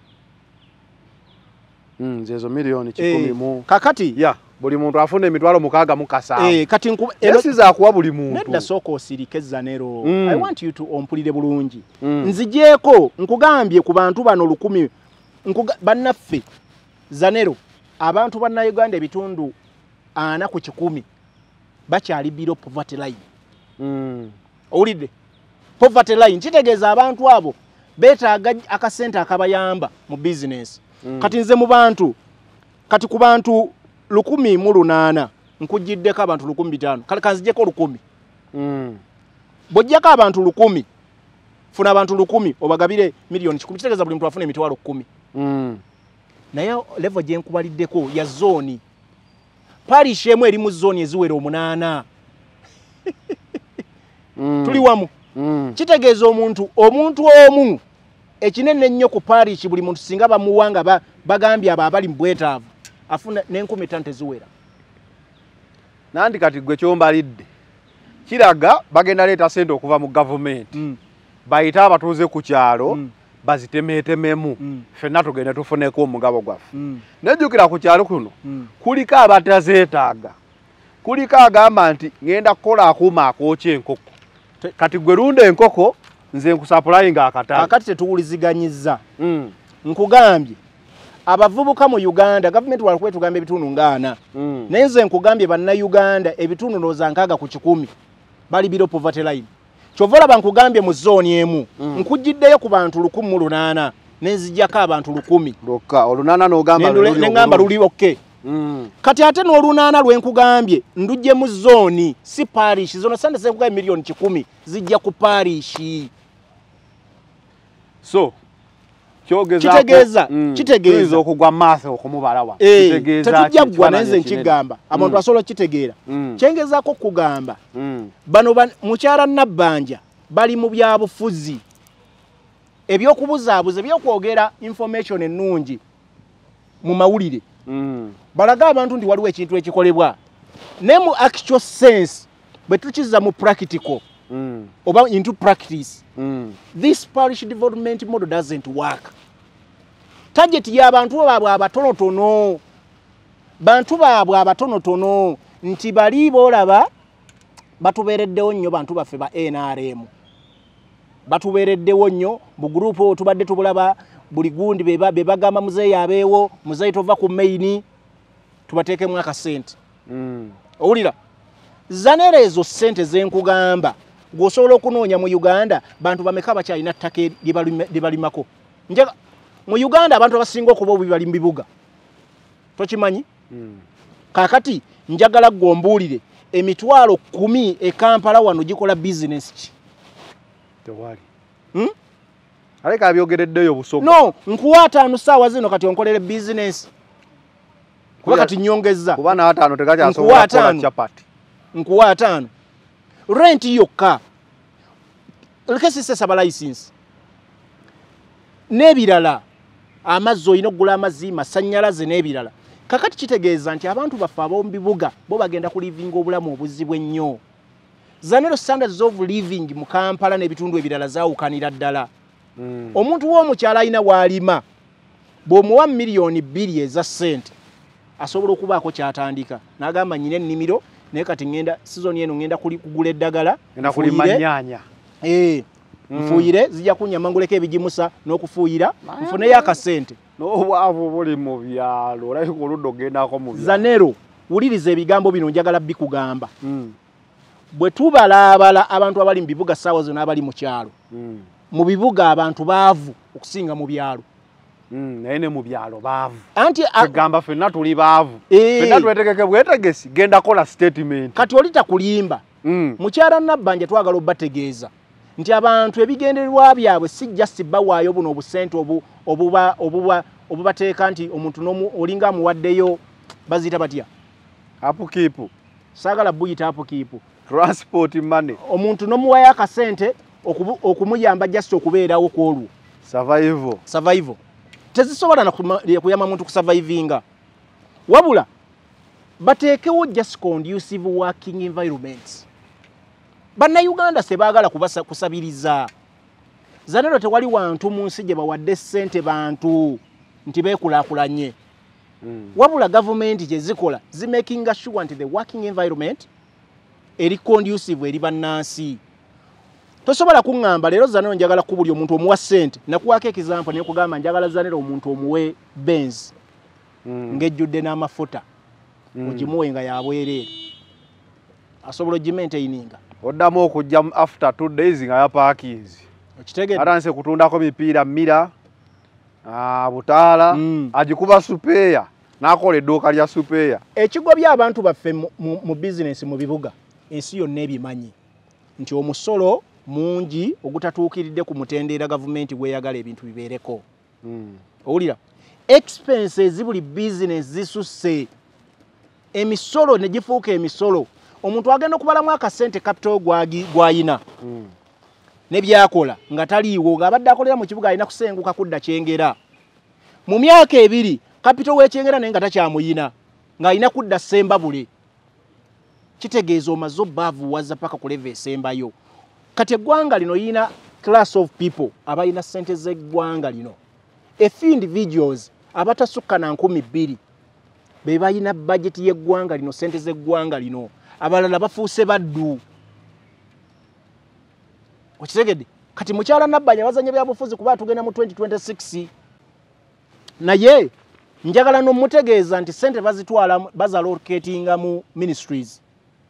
mm zezo milioni kikumi mu kakati ya buli muntu afune emitwalo mukaga mukasanvu eh kati nku esiza kuwa buli muntu nedda soko osirike zanero mm. I want you to ompulire bulungi mm. nzijeko nkugambye ku bantu bano lukumi nkuga bannaffe zanero abantu banna Uganda ebitundu ana ku kikumi bakyali below poverty line mm. Owulidde poverty line kitegeeza abantu abo betaaga akasente akabayamba mu business mm. kati nze mu bantu kati ku bantu lukumi mu lunaana nkujiddeko abantu lukumi bitano kale kanzijeko lukumi mm. bojjako abantu lukumi funa abantu lukumi obagabire miliyoni kikumi kitegeeza buli muntu afuna emitwalo kumi mm. naye level gye nkubaliddeko ya zone parish emu eri mu zone eziwera omunaana mm. tuli wamu mm. kitegeeza omuntu omuntu omu ekinene ennyo ku parish buli muntu singa bamuwanga ba, bagambye aba abali mbwetaavu afuna n'enkumi ttaano teziwera nandi kati gwe kyombalidde kiraga bagenda leeta sente okuva mu government mm. bayita abatuuze ku kyalo mm. bazitemeetememu mm. fenna tugenda tufuneko omugabo gwaffe mm. nejjukira ku kyalo kuno mm. kuliko abatazeetaaga kuliko agamba nti ngenda kukola akuuma akookya enkoko kati gwe lunda enkoko nze nkusapulayinga akatale akati tetuwuliziganyizza mm. nkugambye abavubuka mu Uganda government walikuwa tugambye ebitundu ngaana mm. naye nze nkugambye banna Uganda ebitundu ndowooza nkaaga ku kikumi bali below poverty line kyovola bankugambye mu zone emu mm. nkujjiddeyo ku bantu lukumi mu lunaana nenzijjako abantu lukumi lokka olunaana n'ogamba neŋŋamba luli okke mm. kati ate n'olunaana lwenkugambye ndujje mu zooni si parish zono sente zenkugambye miliyoni kikumi zijja ku parishi so kyogeza kitegeeza mm. kitegeeza okugwa maaso okumubala wa hey, kitegeeza tetujja gwa nenze nkigamba abantu mm. asobola kitegeera mm. kyengezaako kugamba mm. bano ban, mukyala Nabbanja bali mu byabufuzi ebyokubuzaabuza ebyokwogera information ennungi mu mawulire mm. balaga abantu nti waliwo ekintu ekikolebwa ne mu actual sense bwe tukiza mu practical mm. oba into practice mm. this parish development model doesn't work. Target y'abantu baabwe abatonotono bantu baabwe abatonotono nti bali boolaba batubeereddewo nnyo bantu baffe ba N R M batubeereddewo nnyo mu gurupu tubadde tubulaba buli gundi be bagamba muzeeyi abeewo muzeeyi tova ku maini tubateekemu akasente mm. owulira zanera ezo ssente zenkugamba gwosobola okunoonya mu Uganda bantu bameka bakyalina ttaka libalimako njaga mu Uganda abantu abasinga okuba obibali mu bibuga tokimanyi mm. kakati njagala gombuulire emitwalo kumi e Kampala wano gikola business ki tewali hmm? aleka abyogereddeyo busogo no nkuwa ataano saawa zino kati onkolere business kuba kati nyongeza kuba na ataano tekakyasobola kukola chapati nkuwa ataano rent yokka lekesi sesaba license n'ebirala amazzi olina okugula amazzi masannyalaze n'ebirala kakati kitegeeza nti abantu baffe ab'omu bibuga bo bagenda ku living obulamu obuzibu ennyo zanero standards of living mu Kampala n'ebitundu ebirala zaawukanira ddala mm. omuntu w'omukyala alina waalima bw'omuwa miliyoni bbiri eza ssente asobola okubaako kyatandika n'agamba nnyina ennimiro naye kati ngenda sizoni eno ngenda kugula eddagala ngenda kulima nnyaanya eh mm. nfuuyire zijja kunyamanguleko ebigimusa n'okufuuyira nfuneyo akasente n'obwavu buli mu byalo olabika oludda ogendako mu byalo zanero wuliriza ebigambo bino njagala bikugamba mm. bwe tubalaabala abantu abali mu bibuga ssaawa zino abali mu kyalo mm. mu bibuga abantu baavu okusinga mu byalo mm. naye ne mu byalo baavu anti tugamba ffenna tuli baavu e... ffenna twetegeke bwetegesi genda kola statement kati oli takulimba mm. mukyala Nabbanja twagala obbategeeza nti abantu ebigendererwa byabwe si just bawaayo buno obusente obu obuba obuba obubateeka nti omuntu n'omu olinga amuwaddeyo bazita batya apukipu saagala buyita apukipu transport money omuntu n'omuwayo akasente okumuyamba just okubeerawo kwolwo survival survival tezisobola na kuyamba muntu kusurvivinga wabula bateekewo just conducive working environments bannayuganda sebaagala kusabiriza zanero tewali wantu mu nsi gye bawadde ssente bantu nti beekulaakulanye mm. wabula gavumenti gye zikola zimakinga sure nti the working environment eri conducive eri bannansi tosobola kuŋŋamba leero zanero njagala ku buli omuntu omuwa ssente nakuwaako ekizampo naye kugamba njagala zanero omuntu omuwe benz mm. ng'ejjudde n'amafuta mm. ogimuwe nga yabwereere asobola ogimaintaininga oddamu okujja after two days nga yapaakins okitegedde ate nse kutundako mipiira mira ah, butaala mm. agikuba supeya n'akola edduuka lya supeya ekigo by'abantu baffe mu, mu, mu bizinesi mu bibuga ensi yonna ebimanyi nti omusolo mungi ogutatuukiridde ku mutendeera gavumenti gweyagala ebintu bibeereko mm. owulira expenses buli bizinesi zisusse emisolo ne gifuuka emisolo omuntu agenda okubalamu akasente capital gwayina mm. nebyakola nga taliiwo ng'abadde akolera mu kibuga alina kusenguka kudda kyengera mu myaka ebiri capital w'ekyengera naye nga takyamuyina ng'alina kudda Ssembabule kitegeeza omaze obbaavuwaza paka ku leva esembayo kati eggwanga lino lirina class of people abalina ssente z'eggwanga lino a few individuals abatasukka na nkumi bbiri be balina budget y'eggwanga lino ssente z'eggwanga lino abalala bafuuse baddu okitegedde kati mukyala Nabbanja bazanya byabufuzi kuba tugenda mu twenty twenty-six naye njagala n'omutegeeza nti ssente bazitwala bazalocatinga mu ministries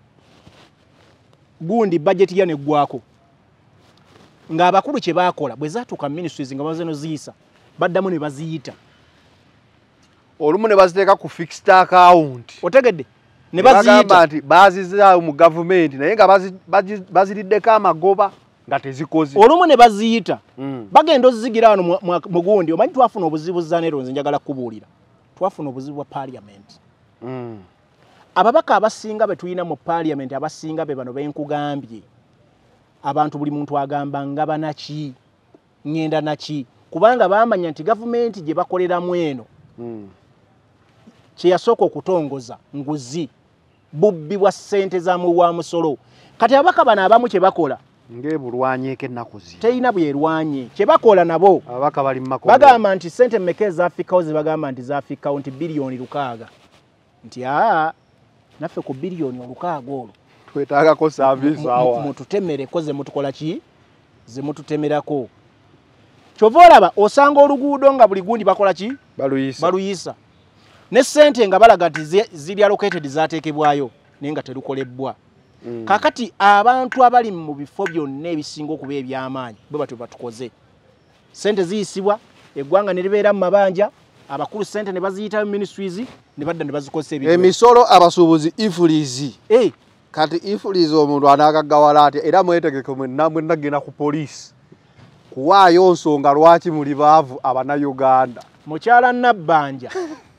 gundi budget ya neggwako ng'abakulu kye baakola bwe zaatuuka ministries nga baze no ziyisa baddamu ne baziyita olumu ne baziteeka ku fixed account otegedde ne baziyita nti bazizaawo mu gavumenti naye nga baziriddeko amagoba nga tezikoze olumu ne baziyita mm. bagenda ozizigira wano mugundi omanyi twafuna obuzibu Zanero nze njagala kubuulira twafuna obuzibu bwa parliament mm. ababaka abasinga be tulina mu parliament abasinga be bano benkugambye abantu buli muntu agamba ngaba naki ngenda naki kubanga bamanya nti gavumenti gye bakoleramu eno mm. kye yasooka okutongoza nguzi bubbi bwa ssente za mu wa musolo kati ababaka bano abamu kye bakola ng'ebulwanyeko ennaku zino teyina bwerwanye kye bakola nabo ababaka bali mu makola bagamba nti ssente mmeka ezafikawo ze bagamba nti zafikawo nti biliyoni lukaaga nti aa naffe ku biliyoni olukaaga olwo twetaagako saaviisi awa mututemereko ze mutukola ki ze mututemerako kyova olaba osanga oluguudo nga buli gundi bakola ki baluyisa baluyisa ne ssente nga balaga nti ziri allocated zaateekebwayo naye nga terukolebbwa mm. kakati abantu abali mu bifo byonna ebisinga okuba eby'amaanyi bwe batyo batukoze ssente ziyisibwa eggwanga ne libeera mu mabanja abakulu ssente ne baziyitayo ministries ne badda ne bazikozesa ebintu emisolo abasuubuzi ifulizi hey. kati ifulizi omuntu anaagaggawala atya era mwetegeke mwenna mwenna genda ku poliisi kuwaayo nsonga lwaki muli baavu abannayuganda mukyala Nabbanja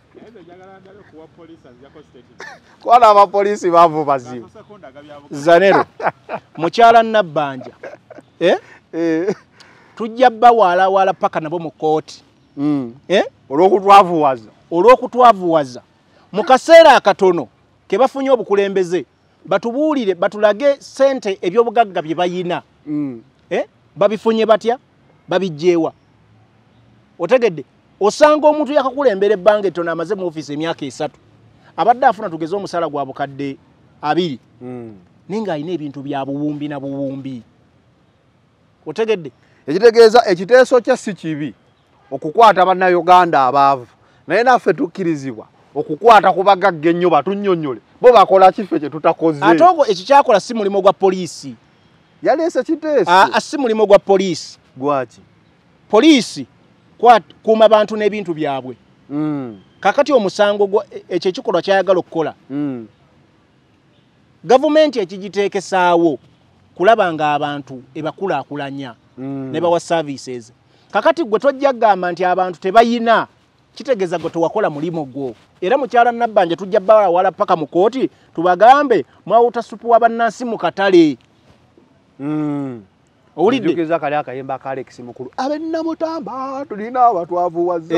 kwana abapoliisi baavu bazibu Zanero mukyala Nabbanja eh? eh. tujja bawala wala paka nabo mu kooti mm. eh? olw'okutwavuwaza olw'okutwavuwaza mu kaseera akatono ke bafunye obukulembeze batubuulire batulage ssente ebyobugagga bye bayina mm. eh? babifunye batya babijjeewa otegedde osanga omuntu yakakulembera ebbanga ettono amaze mu ofiisi emyaka esatu abadde afuna tugeze omusala gwa bukadde abiri mm. naye ng'alina ebintu bya buwumbi na buwumbi otegedde ekitegeeza ekiteeso kya si kibi okukwata bannayuganda abaavu naye naffe tukkirizibwa okukwata ku bagagga ennyo batunnyonnyole bo bakola kiffe kye tutakoze ate ogwo ekyo kyakola si mulimo gwa poliisi yaleese kiteeso a si mulimo gwa poliisi gwaki poliisi kuuma bantu n'ebintu byabwe mm. kakati omusango ekyo ekikolwa kyayagala okukola mm. gavumenti ekigiteekesaawo kulaba nga abantu ebakulaakulanya mm. ne bawa services kakati gwe tojja gamba nti abantu tebayina kitegeeza gwe tewakola mulimo gwo era mukyala Nabbanja tujja bala wala paka mu kooti tubagambe mwawuta supu wabannansi mu katale mm. owulidde jukeza kali akayemba kale kisimukulu abennamutamba tulina abatwavuwaza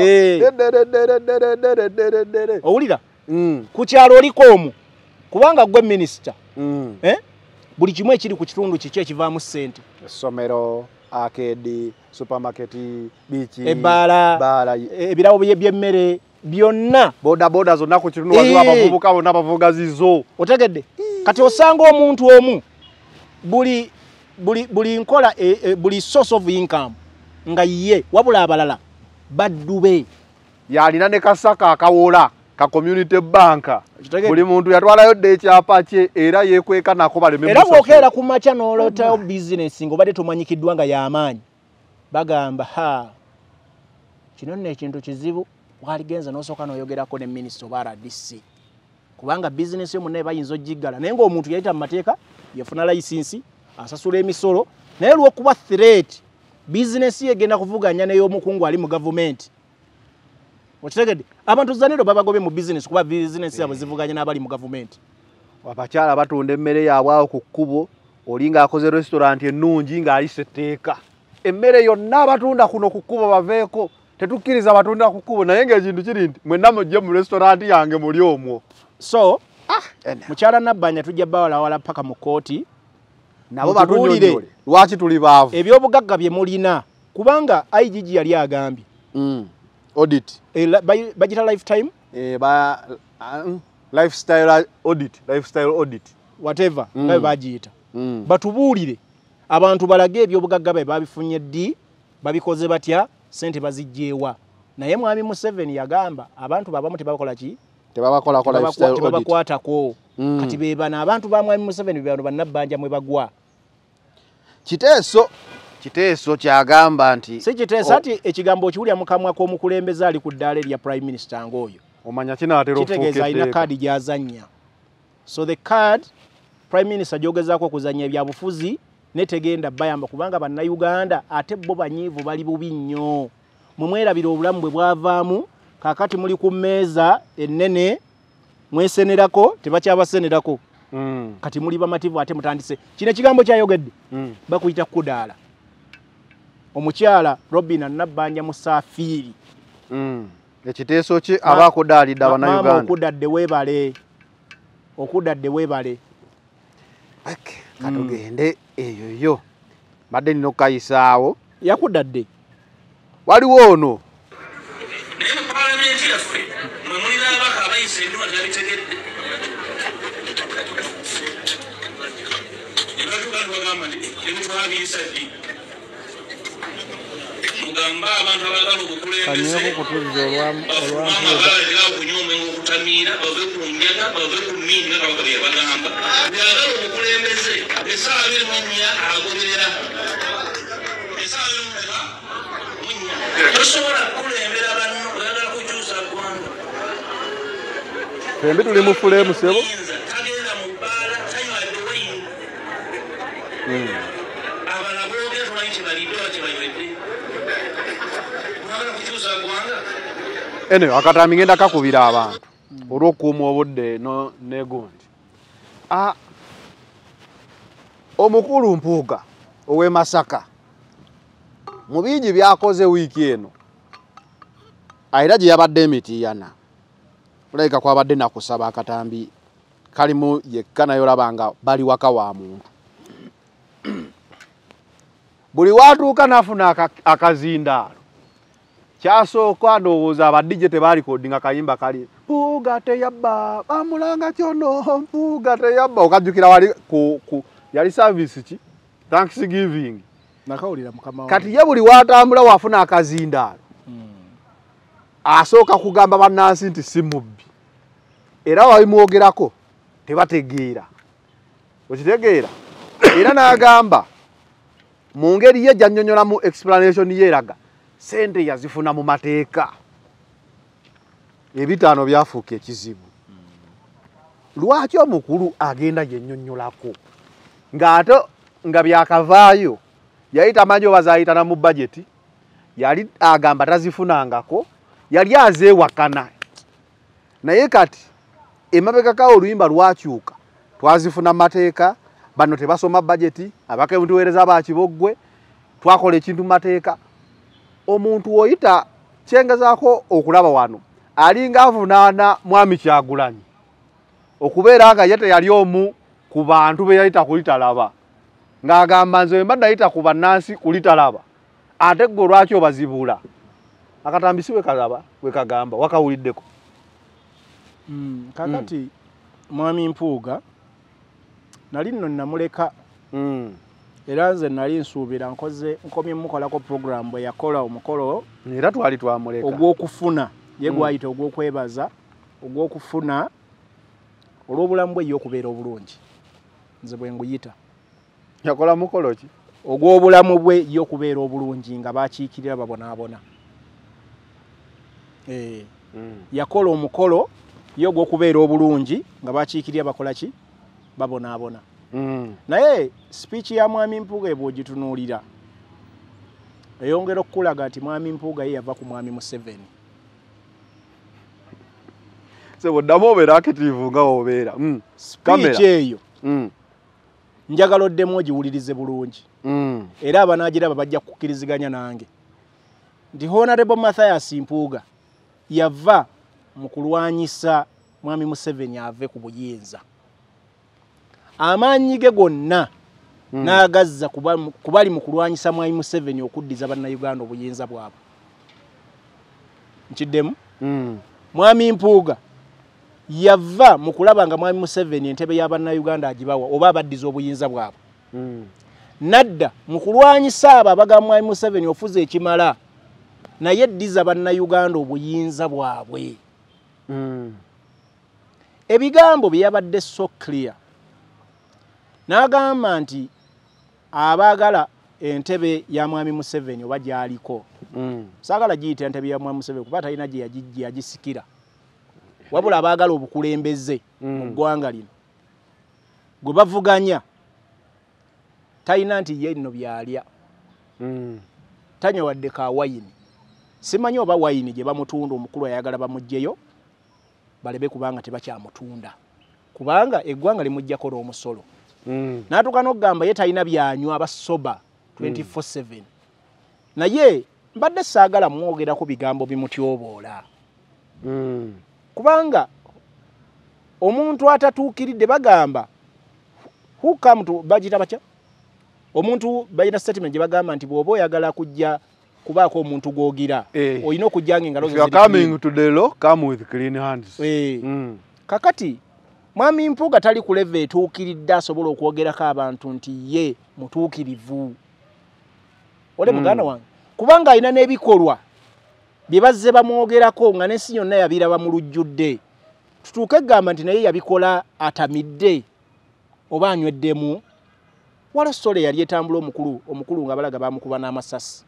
owulira ku kyalo olikoomu kubanga gwe minisita eh? buli kimu ekiri ku kitundu kiki ekivaamu ssente essomero akedi supermarket bichi ebbaala ebirawo by'emmere byonna boda boda zonna ku kitundu waziwa abavubuka bonna bavuga zizo otegedde kati osanga omuntu omu buli buli buli nkola e, e, buli source of income nga ye wabula abalala baddube yalina ne kasaka akawola ka community bank buli muntu yatwalayo de ekyapa kye era yekweka nako baleme era bwokera ku macha n'olota business ngobadde tumanyikiddwa nga y'amaanyi bagamba ha kino nno ekintu kizibu waligenza n'osooka n'oyogerako ne minisita oba R D C kubanga business yo munnaye bayinza ogiggala naye ng'omuntu yayita mu mateeka yafuna layisinsi asasula emisolo naye lw'okuba threat business ye egenda kuvuganya n'ey'omukungu ali mu gavumenti okitegedde abantu Zanero babagobe mu business kuba business yabwe zivuganya n'abali mu gavumenti abakyala batunda emmere yaabwe awo ku kkubo oli ng'akoze restaurant ennungi ng'ayise etteeka emmere yonna abatunda kuno ku kkubo baveeko tetukkiriza batunda ku kkubo naye ng'ekintu kiri nti mwenna mujje mu restaurant yange muli omwo so ah, mukyala Nabbanja tujja bawalawala paka mu kooti nabo batunyonyole lwaki tuli baavu ebyobugagga bye mulina kubanga I G G yali agambye mm. audit e, bagita lifetime e, ba, uh, lifestyle audit lifestyle audit whatever mm. ngabe bagiyita mm. batubuulire abantu balage ebyobugagga bye babifunye ddi babikoze batya sente bazijjeewa naye mwami Museveni yagamba abantu babamu tebakola ki tebabakola kola lifestyle audit tebabakwatako mm. kati bebana abantu ba mwami Museveni bano Nabbanja mwe bagwa kiteeso Kiteeso kyagamba nti si Kiteeso ati ekigambo kiwulya mu kamwa k'omukulembeze ali ku ddaala erya prime minister ng'oyo omanya kinaatera okufuuka kitegeeza alina kaadi gy'azannya. So the card prime minister gyogezaako okuzannya ebyabufuzi netegenda bayamba kubanga bannayuganda ate bo banyiivu bali bubi nnyo. Mumwerabira obulamu bwe bwavaamu kaakati muli ku mmeeza ennene mwesenerako tebakyabasenerako. Mm. Kati muli bamativu ate mutandise. Kino ekigambo kyayogedde mm. bakuyita kudaala. Omukyala Robina Nabbanja Musafiri. Mm. Ekiteeso ki abakudaalidde Abannayuganda. Mama okudadde weebale. Okudadde weebale. Okay. Katugende mm. eyo yo. Badde nino kayisaawo. Yakudadde. Waliwo ono. Naye mu paalamenti yaffe mwe mulina abaka abayise enduma tebabitegedde. Ebatuuganda bagamba nti ebitwabiyisa ddi. Mugamba abantu abagala obukulembeze bafumanga abalagala okunywa omwenge okutamiira bave ku njaga bave ku mmindi nga kabaka bye bagamba. Byagala obukulembeze essaawa abiri mu nnya agoberera. Essaawa abiri mu nnya tosobola kukulembera banno oyagala kukyusa ggwanga. Twembi tuli mu fuleemu sebo. Tagenda mu bbaala tanywalidde wayini. Abala boogera tumanyi kyebalidde oba kyebanywedde. Oyagala kukyusa ggwanga. Eno akatambi ngenda kakubira abantu olw'okukuuma obudde no negundi. Ah, omukulu Mpuuga ow'e Masaka mu bingi byakoze wiiki eno era gye yabadde emitiiyana olabika kwabadde nakusaba akatambi kalimu yekka naye olaba nga bali waka wa muntu. Buli watuuka nafuna akazindaalo kyasooka ndowooza abadije tebaalikodinga kayimba kali Mpuuga teyabba bamulanga kyono Mpuuga teyabba okajjukira wali ku, ku yali service ki Thanksgiving nakawulira mukama kati ye buli watambula wafuna akazindaalo mm. asooka kugamba bannansi nti si mubbi era wabimwogerako tebategeera okitegeera era n'agamba mu ngeri ye jjannyonnyola mu explanation yeeraga sente yazifuna mu mateeka ebitaano byafuuka ekizibu mm. lwaki omukulu agenda yennyonnyolako ng'ate nga byakavaayo yali tamanyi oba zaayitana mu budget yali agamba tazifunangako yali azeewakana naye kati emabegaka oluyimba lwakyuka twazifuna mateeka bano tebasoma budget abaka mutuweereza bakiboggwe twakola ekintu mateeka omuntu oyita kyengezaako okulaba wano alinga avunaana mwami Kyagulanyi okubeera nga ye teyali omu ku bantu be yayita kulitalaba ng'agamba nze mba nayita ku bannansi kulitalaba ate gwe lwaki obazibula akatambi si we kalaba we kagamba wakawuliddeko. mm, kakati mm. mwami Mpuuga nali nno namuleka mm. era nze nali nsuubira nkoze nkomye mukolako program bwe yakola omukolo era twali twamuleka ogw'okufuna ye gwayita mm. ogw'okwebaza ogw'okufuna olw'obulamu bwe ye okubeera obulungi nze bwe nguyita yakola mukolo ki ogw'obulamu bwe ye okubeera obulungi nga bakiikirira babonaabona. Eh, mm. yakola omukolo ye ogw'okubeera obulungi nga bakiikirira bakola ki babonaabona. mm. naye speech ya mwami Mpuuga ebwogitunuulira eyongera okukulaga nti mwami Mpuuga ye yava ku mwami Museveni. sebo ddamu obeera active nga obeera mm. speech eyo mm. njagala oddemu ogiwulirize bulungi mm. era abanaagiraba bajja kukkiriziganya nange nti Honorable Mathias Mpuuga yava mu kulwanyisa mwami Museveni ave ku buyinza amaanyi ge gonna mm. n'agazza kubali mu kulwanyisa mwami Museveni okuddiza bannayuganda obuyinza bwabwe. Nkiddemu mm. mwami Mpuuga yava mu kulaba nga mwami Museveni entebe y'abannayuganda agibawa oba abaddiza obuyinza bwabwe. mm. Nadda mu kulwanyisa abo abagamba mwami Museveni ofuze ekimala naye ddiza bannayuganda obuyinza bwabwe. mm. Ebigambo bye yabadde so clear n'agamba nti abaagala entebe ya mwami Museveni oba gyaliko mm. saagala giyita entebe ya mwami Museveni kuba talina gye yagisikira wabula abaagala obukulembeze mu ggwanga lino gwe bavuganya talina nti ye nno byalya mm. tanywa wadde ka wayini simanyi oba wayini gye bamutunda omukulu ayagala bamugjeyo balebe kubanga tebakyamutunda kubanga eggwanga limuggyako olw'omusolo mm. n'atuuka n'okugamba ye talina byanywa abasoba twenty-four seven mm. naye mbadde saagala mwogerako bigambo bimutyoboola mm. kubanga omuntu atatuukiridde bagamba who come to bagita bacha omuntu bayina statement gye bagamba nti bw'oba oyagala kujja kubaako omuntu gwogira eh. olina okujjanga engalo zo coming to the law come with clean hands eh. mm. kakati mwami Mpuuga tali ku level etuukiridde asobola okwogerako abantu nti ye mutuukirivu ole muganda mm. wange kubanga alina n'ebikolwa bye bazze bamwogerako nga n'ensi yonna yabiraba mu lujjudde tutuuke egamba nti naye yabikola atamidde oba anyweddemu wala sole yali etambula omukulu omukulu nga balaga bamukuba n'amasasi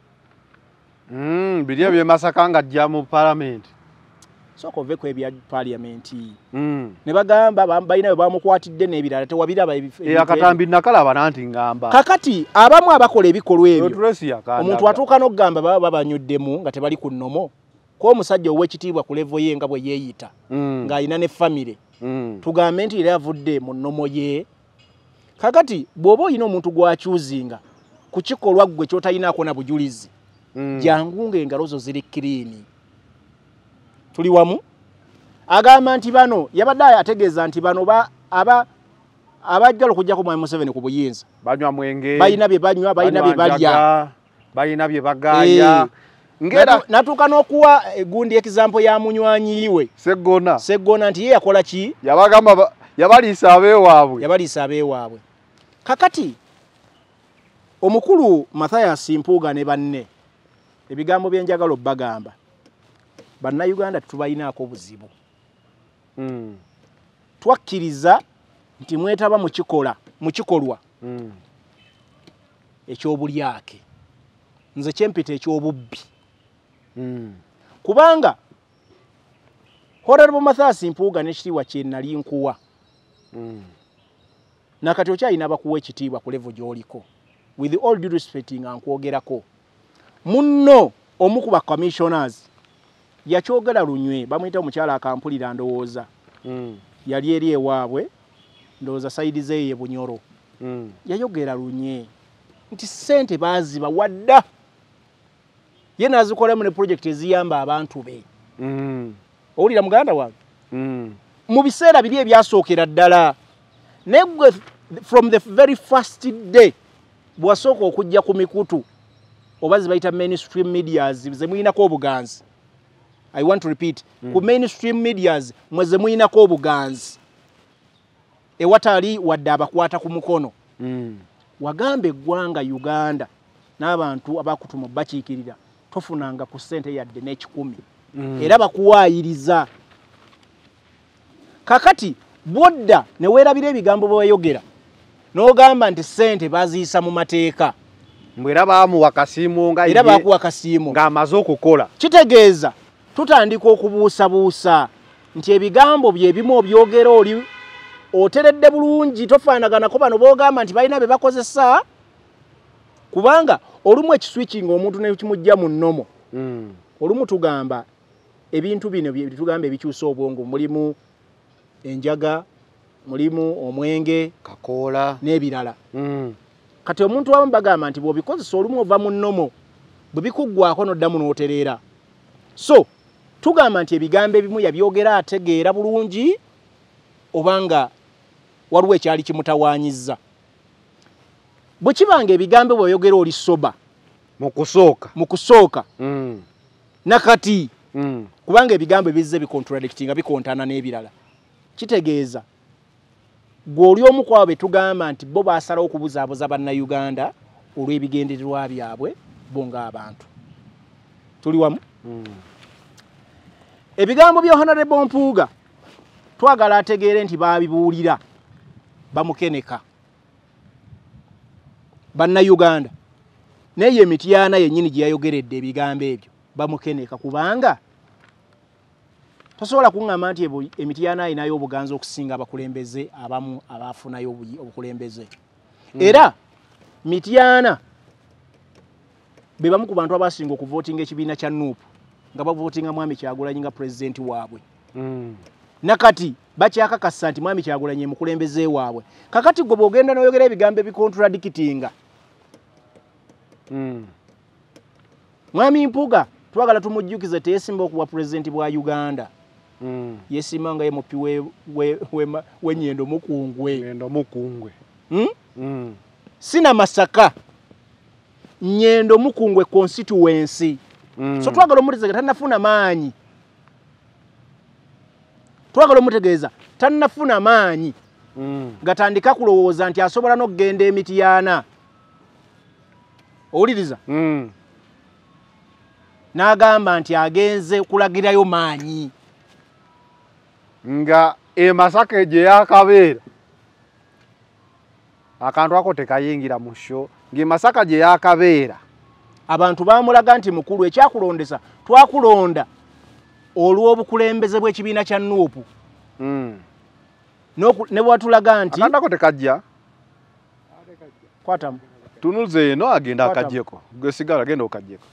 mm, biri ebye Masaka nga ajja mu parliament soko veko ebya parliament mm. ne bagamba balina bwe bamukwatidde n'ebirala tewabiraba e akatambi nakalaba nanti ngamba kakati abamu abakola ebikolwa ebyo omuntu atuuka n'okugamba baba babanyuddemu nga tebali ku nnomo ko omusajja ow'ekitiibwa ku levo ye nga bwe yeeyita mm. ng'alina ne famire mm. tugambe nti era yavudde mu nnomo ye kakati bw'oba olina omuntu gwakyuzinga ku kikolwa ggwe ky'otalinaako na bujulizi mm. jangu ng'engalo zo ziri kiriini tuli wamu agamba nti bano yabadde ategeeza nti bano ba aba abajjala okujjako mwami Museveni ku buyinza banywa mwenge balina bye banywa balina bye balya balina bye bagaaya e, ngera natuuka n'okuwa gundi example ya munywanyiwe Seggona Seggona nti ye yakola ki yabagamba yabaliisa abeewaabwe yabaliisa abeewaabwe kakati omukulu Mathias Mpuuga ne banne ebigambo byenjagala obbagamba bannayuganda tubayinaako obuzibu mm. twakkiriza nti mwetaba mu kikola mu kikolwa mm. ekyobulyake nze kyempita ekyobubbi mm. kubanga Honorable Mathias Mpuuga n'ekitiibwa kye nali nkuwa mm. nakati okyalina bakuwa ekitiibwa ku level gy'oliko with all due respect nga nkwogerako munno omu ku ba commissioners yakyogera lunywe bamuyita omukyala akampulira ndowooza mm. yali eri ewaabwe ndowooza saidi ze ye Bunyoro mm. yayogera lunywe nti ssente baaziba wadda ye n'azikolemu ne project eziyamba abantu be mm. owulira muganda wange mm. mu biseera biri ebyasookera ddala negwe from the very first day bwasooka okujja ku mikutu oba zibayita mainstream medias ze muyinako obuganzi I want to repeat mm. ku mainstream medias mweze muyinako obuganzi ewatali wadde abakwata ku mukono mm. wagambe eggwanga Uganda n'abantu abakutuma bakiikirira tofunanga ku ssente yadde n'ekikumi mm. era bakuwaayiriza kakati bodda ne weerabira ebigambo bweyogera n'ogamba nti ssente baziyisa mu mateeka mwera baamuwa kasiimu nga era baakuwa kasiimu ng'amaze okukola kitegeeza tutandika okubuusabuusa nti ebigambo bye bimu obyogera oli oteredde bulungi tofaanaganako bano boogamba nti balina be bakozesa kubanga olumu ekiswitching omuntu ne kimujja mu nnomo mm. olumu tugamba ebintu bino tugamba ebikyusa obwongo mulimu enjaga mulimu omwenge kakoola n'ebirala mm. kati omuntu abamu bagamba nti bw'obikozesa olumu ova mu nnomo bwe bikuggwako n'oddamu n'otereera so tugamba nti ebigambo ebimu yabyogera ategeera bulungi obanga waliwo ekyali kimutawaanyizza bwe kibanga ebigambo bweyogera oli soba mu kusooka mu kusooka mm. nakati mm. kubanga ebigambo ebizze bikontradictinga bikontana n'ebirala kitegeeza gwe oli omu kwabo be tugamba nti bo baasalawo okubuzaabuza bannayuganda olw'ebigendererwa byabwe bo ng'abantu tuli wamu mm. ebigambo bya Honorable Mpuuga twagala ategeere nti baabibuulira bamukeneka bannayuganda naye Emityana yennyini gye yayogeredde ebigambo ebyo bamukeneka kubanga tosobola kuŋŋamba nti Emityana ayinayo obuganza okusinga abakulembeze abamu abaafunayo obukulembeze mm. era Mityana be bamu ku bantu abasinga okuvootinga ekibiina kya Nuupu nga bavootinga Mwami Kyagulanyi nga pulezidenti waabwe mm. nakati bakyakakasa nti Mwami Kyagulanyi mukulembeze waabwe kakati gwe bw'ogenda n'oyogera ebigambo ebikontradictinga mm. Mwami Mpuuga twagala tumujjukize teyesimba okuwa pulezidenti bwa Uganda mm. yesimba nga ye mupi w'ennyendo mukungwe Nnyendo mukungwe hmm? mm. Sina Masaka Nnyendo mukungwe constituency mm. so twagala omutegeeza tannafuna maanyi twagala omutegeeza tannafuna maanyi mm. gatandika kulowooza nti asobola n'okugenda Emityana owuliriza mm. n'agamba nti agenze kulagirayo maanyi nga e Masaka gye yakabeera akantu ako tekayingira mu sho ng'e Masaka gye yakabeera abantu baamulaga nti mukulu ekyakulondesa twakulonda olw'obukulembeze bw'ekibiina kya Nuupu mm. ne bwatulaga nti akantu ako tekajja kwatamu tunuze eno agenda akajjeko gwe sigala agenda okajjeko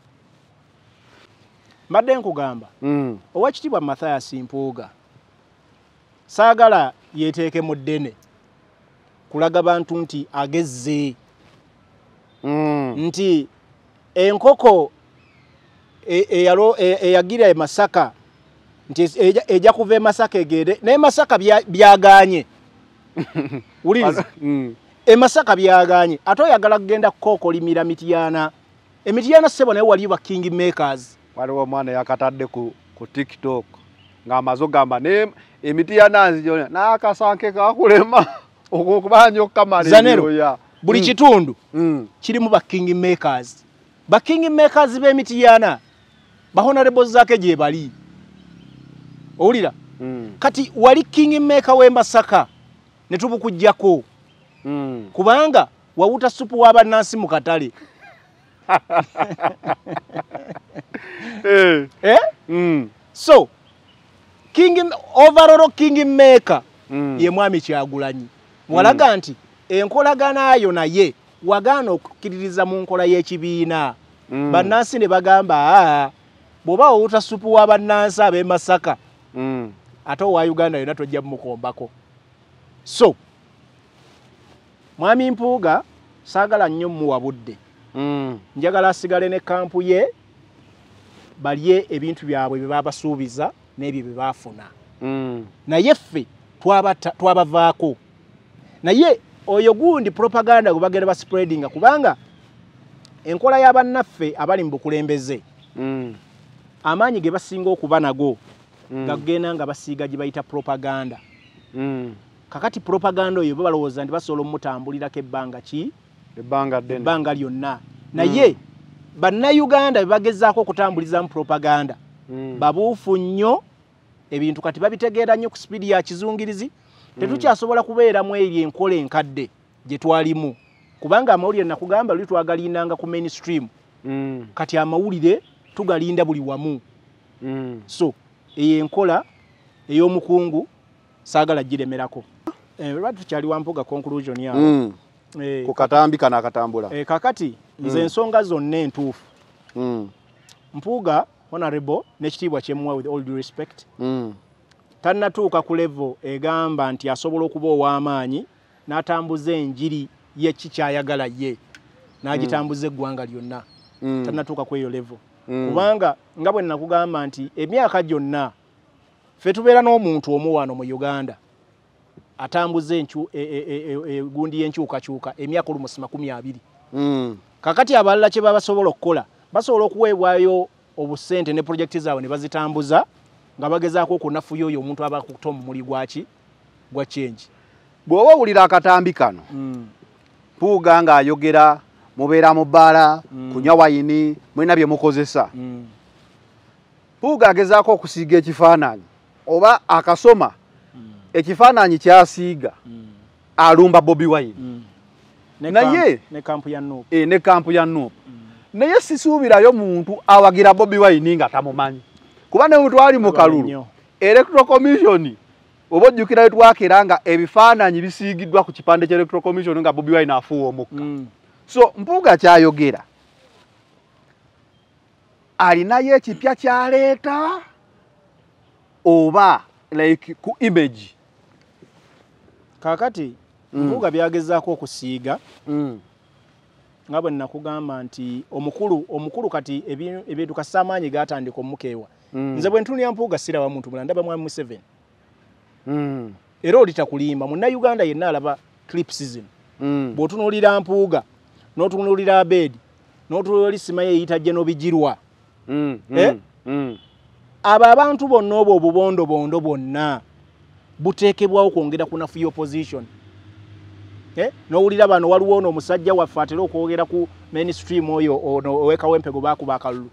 mbadde nkugamba mm. Oweekitiibwa Mathias Mpuuga saagala yeeteeke mu ddene kulaga bantu nti agezze mm. nti enkoko eyagira e, e, e Masaka nti ejja kuva e Masaka egende naye Masaka byaganye wuliriza mm. e Masaka byaganye ate oyagala kugenda kukookolimira Mityana Emityana ssebo naye waliyo ba king makers waliwo omwana yakatadde ku, ku TikTok ng'amaze ogamba ne Emityana nzijona n'akasanke kakulema okubanja okukamalira buli mm. kitundu mm. kirimu ba king makers ba king makers b'Emityana ba honorables zaake gye bali owulira mm. kati wali king maker w'e Masaka ne tubukujjako mm. kubanga wawuta supu w'abannansi mu katale eh. eh? mm. so king overall king maker mm. ye Mwami Kyagulanyi mwalaga nti enkolagana ayo naye wagaana okukkiririza mu nkola y'ekibiina mm. bannansi ne bagamba bw'oba owuta supu w'abannansi ab'e Masaka mm. ate owa Uganda yonna tojja mumukombako so Mwami Mpuuga saagala nnyo muwa budde mm. njagala asigale ne kampu ye balye ebintu byabwe bye babasuubiza n'ebyo bye baafuna mm. naye ffe twabavaako naye oyo gundi propaganda gwe bagenda baspreadinga kubanga enkola y'abannaffe abali mu bukulembeze mm. amaanyi ge basinga okuba nago mm. gagenda nga basiiga gye bayita propaganda mm. kakati propaganda oyo balowooza nti basobola omutambulirako ebbanga ki ebbanga ddene ebbanga lyonna naye mm. bannayuganda be bagezaako okutambulizamu propaganda mm. babuufu nnyo ebintu kati babitegeera nnyo ku sipiidi ya kizungirizi tetukyasobola kubeeramu eri enkola enkadde gye twalimu kubanga amawulire nakugamba luli twagalinanga ku mainstream mm. kati amawulire tugalinda buli wamu mm. so eyo enkola ey'omukungu saagala giremerako eh, lwa tukyali Wampuuga conclusion yawo mm. eh, ku katambi kana akatambula eh, kakati nze mm. ensonga zonna entuufu mm. Mpuuga honorable n'ekitiibwa kyemuwa with all due respect mm. tannatuuka ku level egamba nti asobola okuba ow'amaanyi n'atambuza enjiri ye kikyayagala ye n'agitambuza eggwanga lyonna mm. tannatuuka ku eyo level mm. kubanga nga bwe nakugamba nti emyaka gyonna ffe tubeera n'omuntu omu wano mu Uganda atambuza egundi y'enkyukakyuka emyaka olumosi makumi abiri mm. kakati abalala kye babasobola okukola basobola okuweebwayo obusente ne projekiti zaabwe ne bazitambuza nga bagezaako okunafuya oyo omuntu aba kukuta omumuli gwaki gwa change bw'oba owulira akatambi kano mm. Mpuuga ng'ayogera mubeera mu bbaala mm. kunywa wayini mulina bye mukozesa mm. Mpuuga agezaako okusiiga ekifaananyi oba akasoma mm. ekifaananyi kyasiiga mm. alumba Bobi Wine mm. naye ne kampu ya Nuupu eh ne kampu ya Nuupu naye sisuubirayo muntu awagira Bobi Wine nga tamumanyi kuba ne mutwali mu kalulu Electoral Commission obojjukira etwakiranga ebifaananyi bisiigiddwa ku kipande kya Electoral Commission nga Bobi Wine afuuwa omukka mm. So Mpuuga kyayogera alinayo ekipya kyaleeta oba like ku image kakati mm. Mpuuga byagezaako okusiiga mm. nga bwe nakugamba nti omukulu omukulu kati ebintu kasamaanyi gatandika omukeewa mm. nze bwe ntunulira Mpuuga siraba muntu mulala ndaba mwami Museveni mm. era olita kulimba munna Uganda yenna alaba clips zino mm. bw'otunuulira Mpuuga n'otunuulira Abedi n'otunuulira Simaye eyitajje n'obijirwa mm. eh? mm. abo abantu bonna obwo obubondo bondo bonna buteekebwawo kwongera kunafuya opposition eh? N'owulira bano waliwo ono omusajja waffe atera okwogera ku mainstream oyo ono ow'ekawempego baakuba akalulu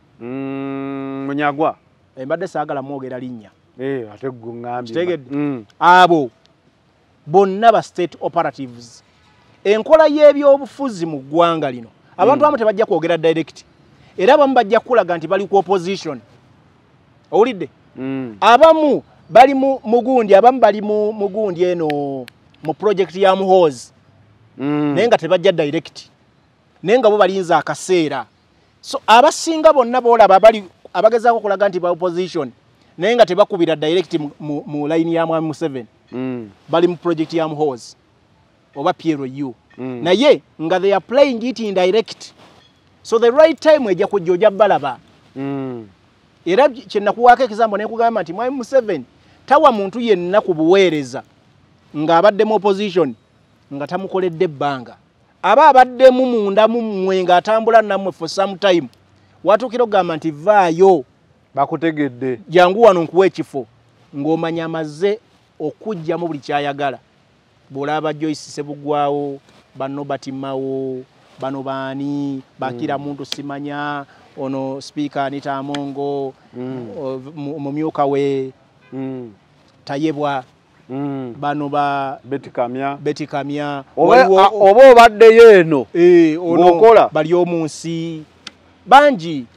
mm. Munyagwa embadde saagala mwogera linnya eh ate gungambye kitegedde mm. abo bonna ba state operatives enkola y'ebyobufuzi mu ggwanga lino abantu mm. abamu tebajja kwogera direct era abamu bajja kulaga nti bali ku opposition owulidde mm. abamu bali mu mugundi abamu bali mu mugundi eno mu project ya Muhoozi mm. naye nga tebajja direct naye nga bo balinza akaseera so abasinga bonna boolaba bali abagezaako kulaga nti ba opposition naye nga tebakubira direct mu, mu, mu line ya Mwami Museveni mm. bali mu project ya Muhoozi oba P L U mm. naye nga they are playing it indirect so the right time ejja kujja ojja balaba mm. era kyenakuwaako ekizambo nekugamba nti Mwami Museveni tawa muntu yenna ku buweereza ng'abadde mu opposition nga tamukoledde ebbanga aba abaddemu munda mu mmwe ng'atambula nammwe for some time watuukira okugamba nti vaayo bakutegedde jangu wano nkuwa ekifo ng'omanya amaze okujjamu buli kyayagala bw'olaba Joyce Sebugwawo bano batimawo bano baani bakira mm. muntu simanya ono speaker Anita Amongo mm. mumyuka we mm. tayebwa mm. bano ba Betty Kamya Betty Kamya oba obaddeyo eno eh ono bali omunsi banji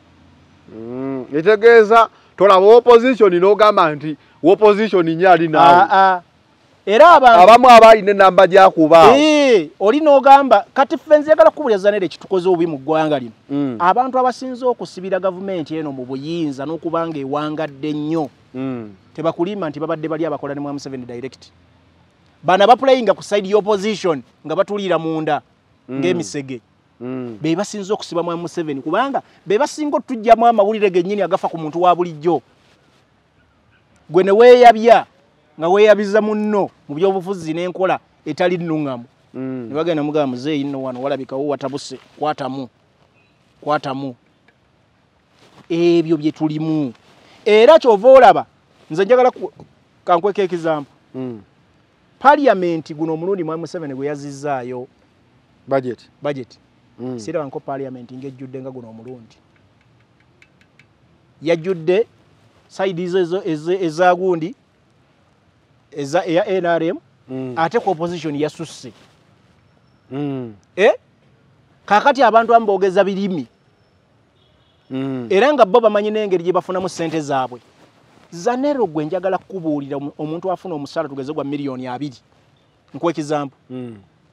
mm. Etegeeza tolaba opposition n'ogamba nti opposition nyali nawe ah ah era abantu abamu abali ne namba gya kuba eh oli n'ogamba kati fenzi yagala kubulyaza nere kitukoze obubi mu ggwanga lino mm. abantu abasinze okusibira government eno mu buyinza n'okubanga ewangadde nnyo mm. tebakulima nti babadde bali abakola ne Mwami Museveni direct bana baplayinga ku side y'opposition nga batulira munda mm. ng'emisege mm. be basinze okusiba Mwami Museveni kubanga be basinga otujjamu amawulire gennyini agafa ku muntu wa bulijjo gwe ne weeyabya nga weeyabiza munno mu byobufuzi n'enkola etali nnungamu mm. ne bagenda mugamba muzeeyi nno wano walabikawo watabuse kwatamu kwatamu ebyo bye tulimu era kyova olaba nze njagala kankweka ekizampu mm. Parliament guno omulundi Mwami Museveni gwe yazizzaayo budget budget mm. siraba nko Parliament ng'ejjudde nga guno omulundi yajjudde side ezo eza gundi eza ya N R M mm. ate ku opposition yasusse mm. eh kakati abantu ambogeza birimi mm. era nga bo bamanyi n'engeri gye bafunamu ssente zaabwe Zanero gwe njagala kubuulira omuntu afuna omusala tugeze gwa miliyoni abiri nkwe example mm.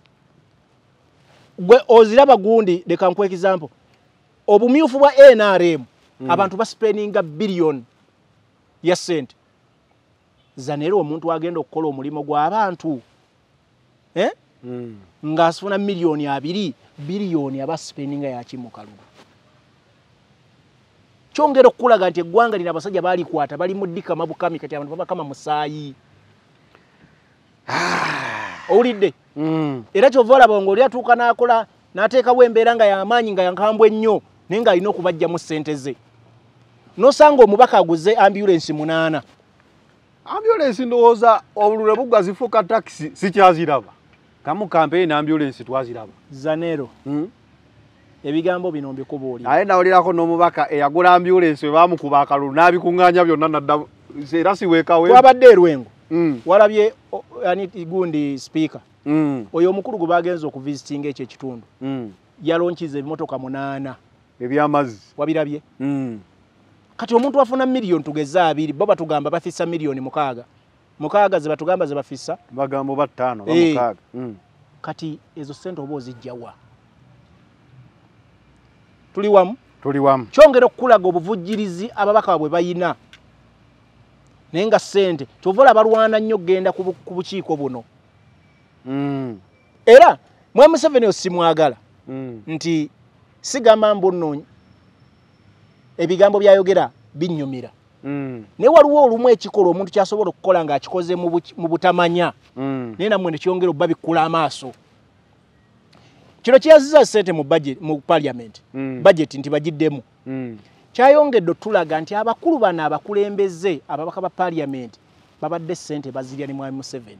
gwe oziraba gundi leka nkwe example obumyufu bwa N R M mm. abantu baspendinga billion ya sente Zanero omuntu agenda okukola omulimo gw'abantu eh mm. ngasifuna miliyoni abiri billion abaspendinga ya kimukaluba kyongera okulaga nti eggwanga lina abasajja bali kwata bali muddika mabukami kati abantu baba kama musaayi ah owulidde mm. era kyovola bongo oli atuuka n'akola n'ateekawo embeera nga y'amaanyi nga yankambwe nnyo naye nga alina okubajjamu ssente ze n'osanga omubaka aguze ambulance munaana ambulance ndowooza obulule bugwa zifuuka taxi sikyaziraba kamu campaign ambulance twaziraba Zanero mm. ebigambo bino mbikubuulira naye nawulirako n'omubaka eyagula ambulance baamukuba akalulu n'abikuŋŋaanya byonna nadda era siweekawe twabadde erwengo mm. walabye ani gundi speaker mm. oyo omukulu gwe bagenza okuvisitinga ekyo ekitundu mm. yalonkiza ebimotoka munaana ebyamazzi wabirabye mm. kati omuntu afuna miliyoni tugeze abiri bo batugamba bafisa miliyoni mukaaga mukaaga ze batugamba ze bafisa bagamba batano bamukaaga hey. mm. kati ezo sente oba ozijjawa tuli wamu tuli wamu kyongera okulaga obuvujjirizi ababaka bwe bayina naye nga sente kyovola balwana nnyo genda ku bukiiko buno mm. era mwe Museveni osimwagala mm. nti sigamba mbu nno ebigambo byayogera binnyumira mm. naye waliwo olumu ekikola omuntu kyasobola okukola ng'akikoze mu butamanya mm. naye nammwe ne kyongera obba bikkula amaaso kino kyaziza sente mu budget mu parliament mm. budget nti bagiddemu mm. kyayongedde otulaga nti abakulu bano abakulembeze ababaka ba parliament babadde sente bazirya ne Mwami Museveni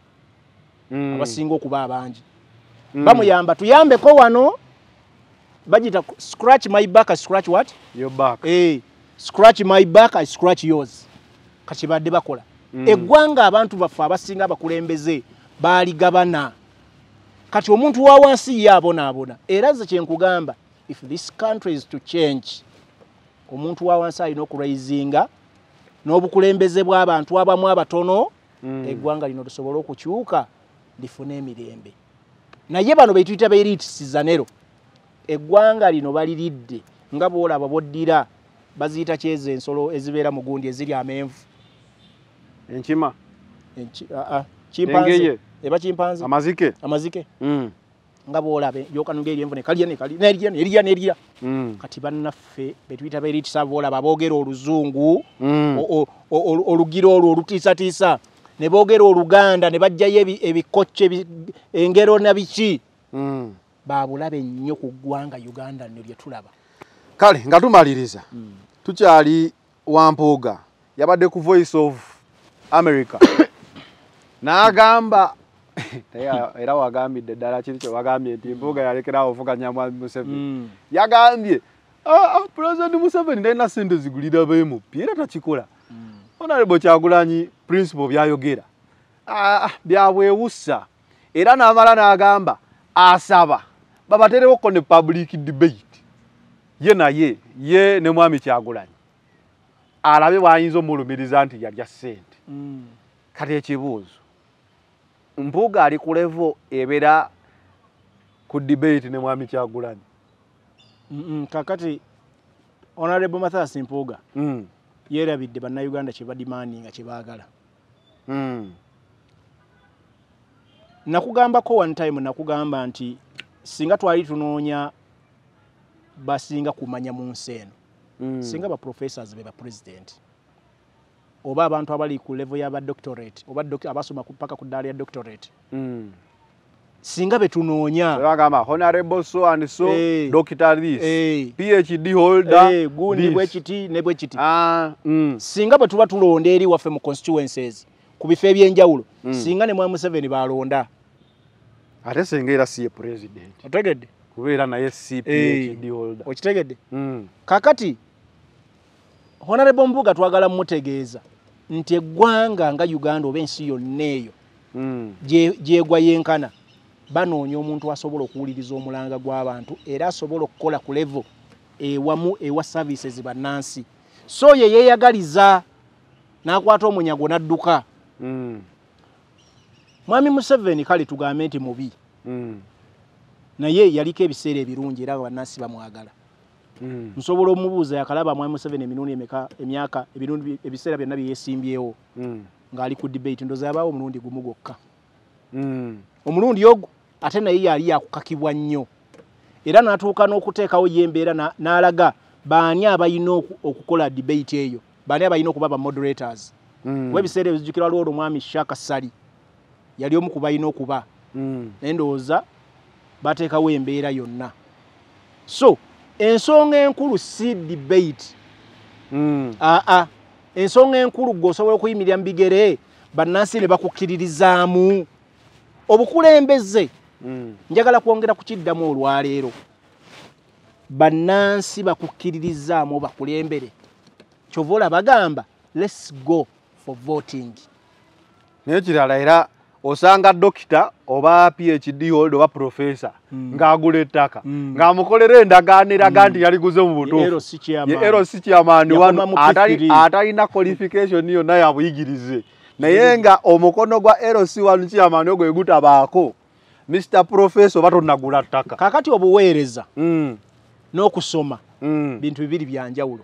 mm. abasinga okuba abangi mm. bamuyamba tuyambeko wano bagita scratch my back I scratch what your back eh scratch my back I scratch yours kachibadde bakola mm. eggwanga abantu baffe abasinga abakulembeze bali gabana kati omuntu wa wansi yabona abona era ze kyenkugamba if this country is to change omuntu wa wansi ayina okuraisinga n'obukulembeze bw'abantu abamu abatono mm. eggwanga lino lisobola okukyuka lifune emirembe naye bano betuyita beeritisizanero eggwanga lino baliridde nga boolaba boddira baziyita kyeze ensolo ezibeera mu gundi eziri amenvu enkima Enchi, uh, uh, chimpanze eba chimpanze amazike amazike mm. nga boolabe yokanuga eryemvu ne kalya ne kalya nerya nerya nerya mm. kati bannaffe betuyita beeritisa boolaba boogera oluzungu mm. olugiro olwo olutiisatiisa ne boogera oluganda ne bajjayo ebikocce engero na biki mm. baabulabe nnyo ku ggwanga Uganda nno lye tulaba kale nga tumaliriza mm. tukyali Wampuuga yabadde ku Voice of America n'agamba era wagambidde ddala kiri kye wagambye nti Mpuuga yalekerawo ovuganya Mwami Museveni mm. yagambye ah, ah, President Museveni talina sente zigulira beemu era takikola mm. Honorable Kyagulanyi principle byayogera ah, byabwewussa era n'amala n'agamba asaba babatereko ne public debate ye naye ye ne Mwami Kyagulanyi alabe bwayinza omulumiriza nti yalya ssente mm. kati ekibuuzo Mpuuga ali ku level ebera ku debate ne Mwami Kyagulanyi mm -mm, kakati Honorable Mathias Mpuuga mm. yerabidde bannayuganda kye badimandinga kye baagala mm. nakugambako one time nakugamba nti singa twali tunoonya basinga kumanya mu nsi eno mm. singa ba professors be ba president oba abantu abali ku level ya ba doctorate oba doc abasoma kupaka ku dali ya doctorate mm. singa betunoonya bagamba honorable so and so hey. doctor this hey. PhD holder hey. gundi bwekiti ne bwekiti ah mm. singa bwe tuba tulonda eri waffe mu constituencies ku bifo ebyenjawulo mm. singa ne Mwami Museveni balonda ate singa era si president otegedde kubeera naye si PhD hey. holder okitegedde mm. kakati Honorable Mpuuga twagala mutegeeza nti eggwanga nga Uganda oba ensi yonna eyo mm. gyegwa yenkana banoonya omuntu asobola okuwuliriza omulanga gw'abantu era asobola okukola ku level ewamu ewa services bannansi so ye yeeyagaliza n'akwata omunyago n'adduka mm. Mwami Museveni kale tugambe nti mubi mm. naye yaliko ebiseera ebirungi era bannansi bamwagala mm. nsobola omubuuza yakalaba Mwami Museveni emirundi emeka emyaka ebirundi ebiseera byonna bye yeesimbyewo mm. ng'ali ku debate ndoza yabaawo omulundi gumu gwokka mm. omulundi ogwo ate naye yali yakukakibwa nnyo era n'atuuka n'okuteekawo yembeera n'alaga baani abalina okukola debate eyo baani abalina okuba ba moderators mm. webiseera ebizijukirwa lwolwo Mwami Shaka Ssali yali omu ku balina okuba mm. naye ndowooza bateekawo embeera yonna so ensonga enkulu si debate mm. aa ensonga enkulu gwosobola okuyimirira mu bigere bannansi ne bakukkiririzaamu obukulembeze mm. njagala kwongera kukiddamu olwaleero bannansi bakukkiririzaamu bakulembere kyova olaba bagamba let's go for voting naye kirala era osanga dokita oba PhD holder oba professor mm. ng'agula ettaka mm. ng'amukolera endagaano eraga nti mm. yaliguze mu butuufu ye L C chairman wano atalina qualification yonna ya buyigirize naye nga omukono gwa L C wano chairman ogwo egutabaako Mister Professor oba tonnagula ttaka kakati obuweereza mm. n'okusoma mm. bintu bibiri byanjawulo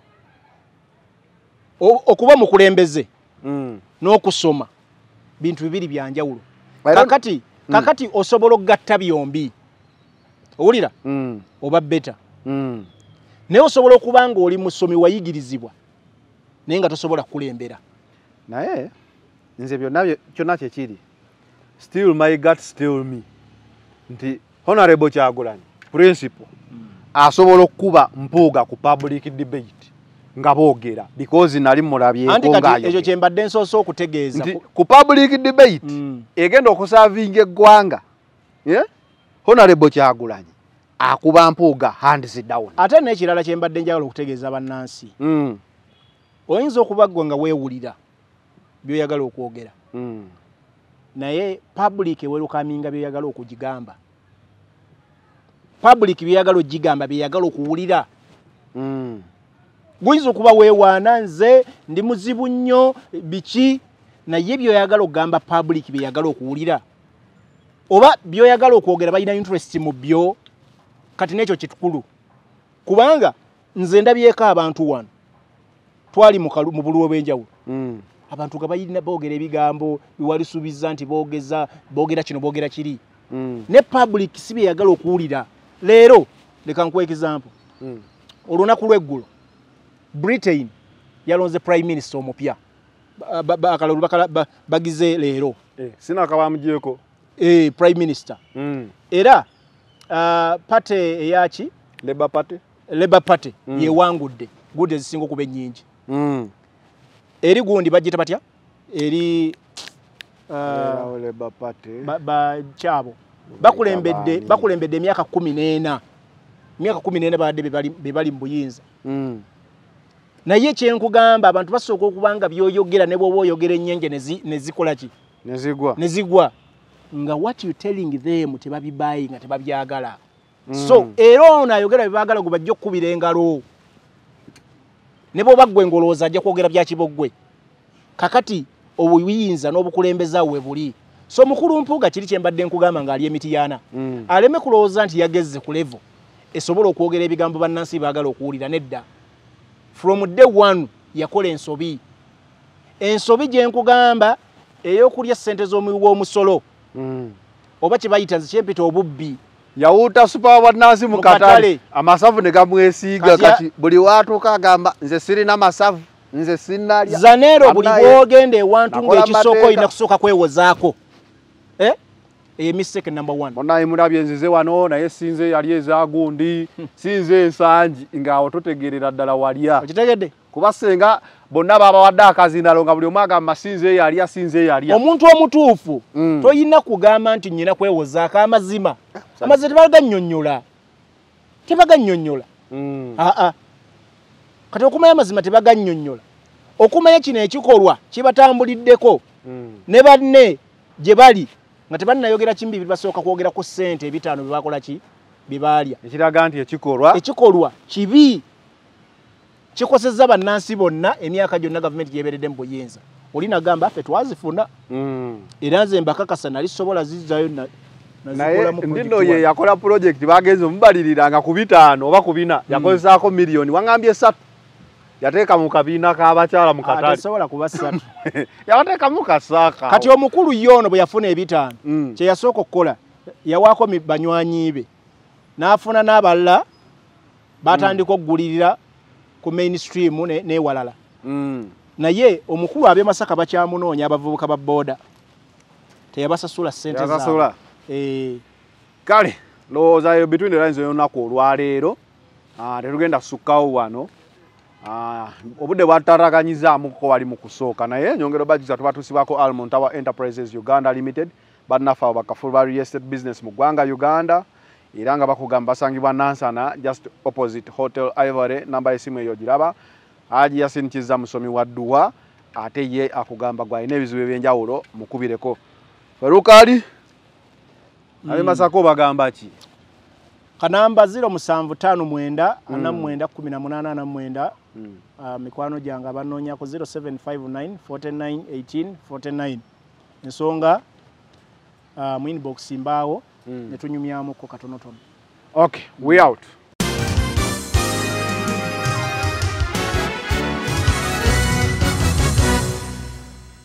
okuba mukulembeze mm. n'okusoma bintu bibiri byanjawulo kakati mm. kakati osobola okugatta byombi owulira mm. oba beta mm. naye osobola okuba nga oli musomi wayigirizibwa naye nga tosobola kukulembera naye nze byonna kyonna kyekiri still my gut still me nti Honorable Kyagulanyi principle mm. asobola okuba mpuuga ku public debate nga boogera because nali mulabyeko ngayo ekyo kyembadde nsooso okutegeeza ku public debate mm. egenda okusavinga eggwanga yeah? Honorable Kyagulanyi akuba mpuuga hands down ate n'ekirala kyembadde njagala okutegeeza bannansi mm. oyinza okuba ggwe nga weewulira by'oyagala okwogera mm. naye public ewerukaminga by'oyagala okugigamba public by'oyagala okugigamba by'oyagala okuwulira mm. Guyinza okuba weewaana nze ndi muzibu nnyo biki naye by'oyagala okugamba public by'oyagala okuwulira oba by'oyagala okwogera balina interest mu byo kati n'ekyo kitukulu kubanga nze ndabyeko abantu wano twali mu bululu obw'enjawulo mm. abantu nga balina boogera ebigambo biwalisuubiza nti boogeza boogera kino boogera kiri mm. ne public si byeyagala okuwulira leero leka nkuwa example mm. olunaku lw'eggulo Britain yalonze prime minister omupya akalulu bagize leero eh sina akabamujeko eh prime minister mm. era uh, party eyachi Labour Party Labour Party mm. yewangudde gude zisingo kuba nyingi mm. eri gundi bagita batya eri uh, Labour Party ba, ba chabo bakulembedde bakulembedde emyaka kumi n'ena emyaka kumi n'ena baade bebali bebali mbuyinza mm. naye kyenkugamba abantu basooka okubanga byoyogera ne bwoba oyogera ennyenje nezikola ki nezigwa nezigwa nga what you telling them tebabibayi nga tebabyagala mm. so era ono ayogera bibagala gwe bajja okkubira engalo ne bwoba ggwe ngolooza ajja kwogera bya kiboggwe kakati obuyinza n'obukulembeza we buli so mukulu mpuuga kiri kyembadde nkugamba ng'ali emitiyaana mm. aleme kulowooza nti yagezze ku level esobola okwogera ebigambo bannansi baagala okuwulira nedda from day one yakola ensobi ensobi gye nkugamba ey'okulya ssente z'omuwi w'omusolo mm. oba kye bayita kyempita obubbi yawuuta supa bannansi mu katale amasavu ne gamwesiiga kati buli waatuuka agamba nze sirina masavu nze sinnalya Zanero buli bwogenda ewantu ng'ekisooka olina kusooka kwewozaako eh eyo mistake number one onaye mulabye nzize wano naye sinze yali ezagundi sinze ensangi ng'awo totegerera ddala walya okitegedde kuba senga bonna babawadde akazindalo nga buli omu agamba sinze yalya sinze yalya omuntu omutuufu mm. toyina kugamba nti nnyina kwewozaako amazima amazima tebagannyonnyola tebagannyonnyola mm. aa kati okumanya amazima tebagannyonnyola okumanya kino ekikolwa kibatambuliddeko mm. ne banne gye bali nga tebanayogera kimbi bibasooka kwogera ku ssente ebitaano byebakola ki bibaalya ekiraga nti ekikolwa ekikolwa kibi kikosezza bannansi bonna emyaka gyonna gavumenti gyeberedde mu buyinza oli nagamba ffe twazifuna mm. era nze mbakakasa nali sobola zizzayo naye ndino ye yakola project bagenze omubaliriranga ku bitaano oba ku bina mm. yakozesaako miliyoni wangambye esatu yateeka mu kabiina k'abakyala mu katale tasobola kuba ssatu yabateeka mu kasaaka kati omukulu yono bwe yafuna ebitaano mm. kye yasooka okukola yawaako banywanyi be n'afuna n'abalala batandika okugulirira ku mainstream n'ewalala mm. naye omukulu ab'e Masaka bakyamunoonya abavubuka ba booda teyabasasula ssente zaabwe eh kale ndowooza eyo between the lines y'olunaku olwaleero tetugenda kusukkawo wano obudde bwatataganyizaamuko wali mu kusooka naye nyongero bagiza tubatuusibwako Almond Tower Enterprises Uganda Limited bannafe abo bakafulu ba real estate business mu ggwanga Uganda era nga bakugamba basangibwa Nansana just opposite Hotel Ivory namba y'essimu eyo giraba Haji Yasin Kizza musomi wa dduwa ate ye akugamba gwalina ebizibu ebyenjawulo mukubireko Farukali abe Masako bagamba ki kanamba zero musanvu tano mwenda ana mwenda kumi na munana na mwenda mikwano janga banonya ko zero seven five nine four nine one eight four nine ensonga mu inbox mbawo netunyumyamu ko katono tono. Okay, we out.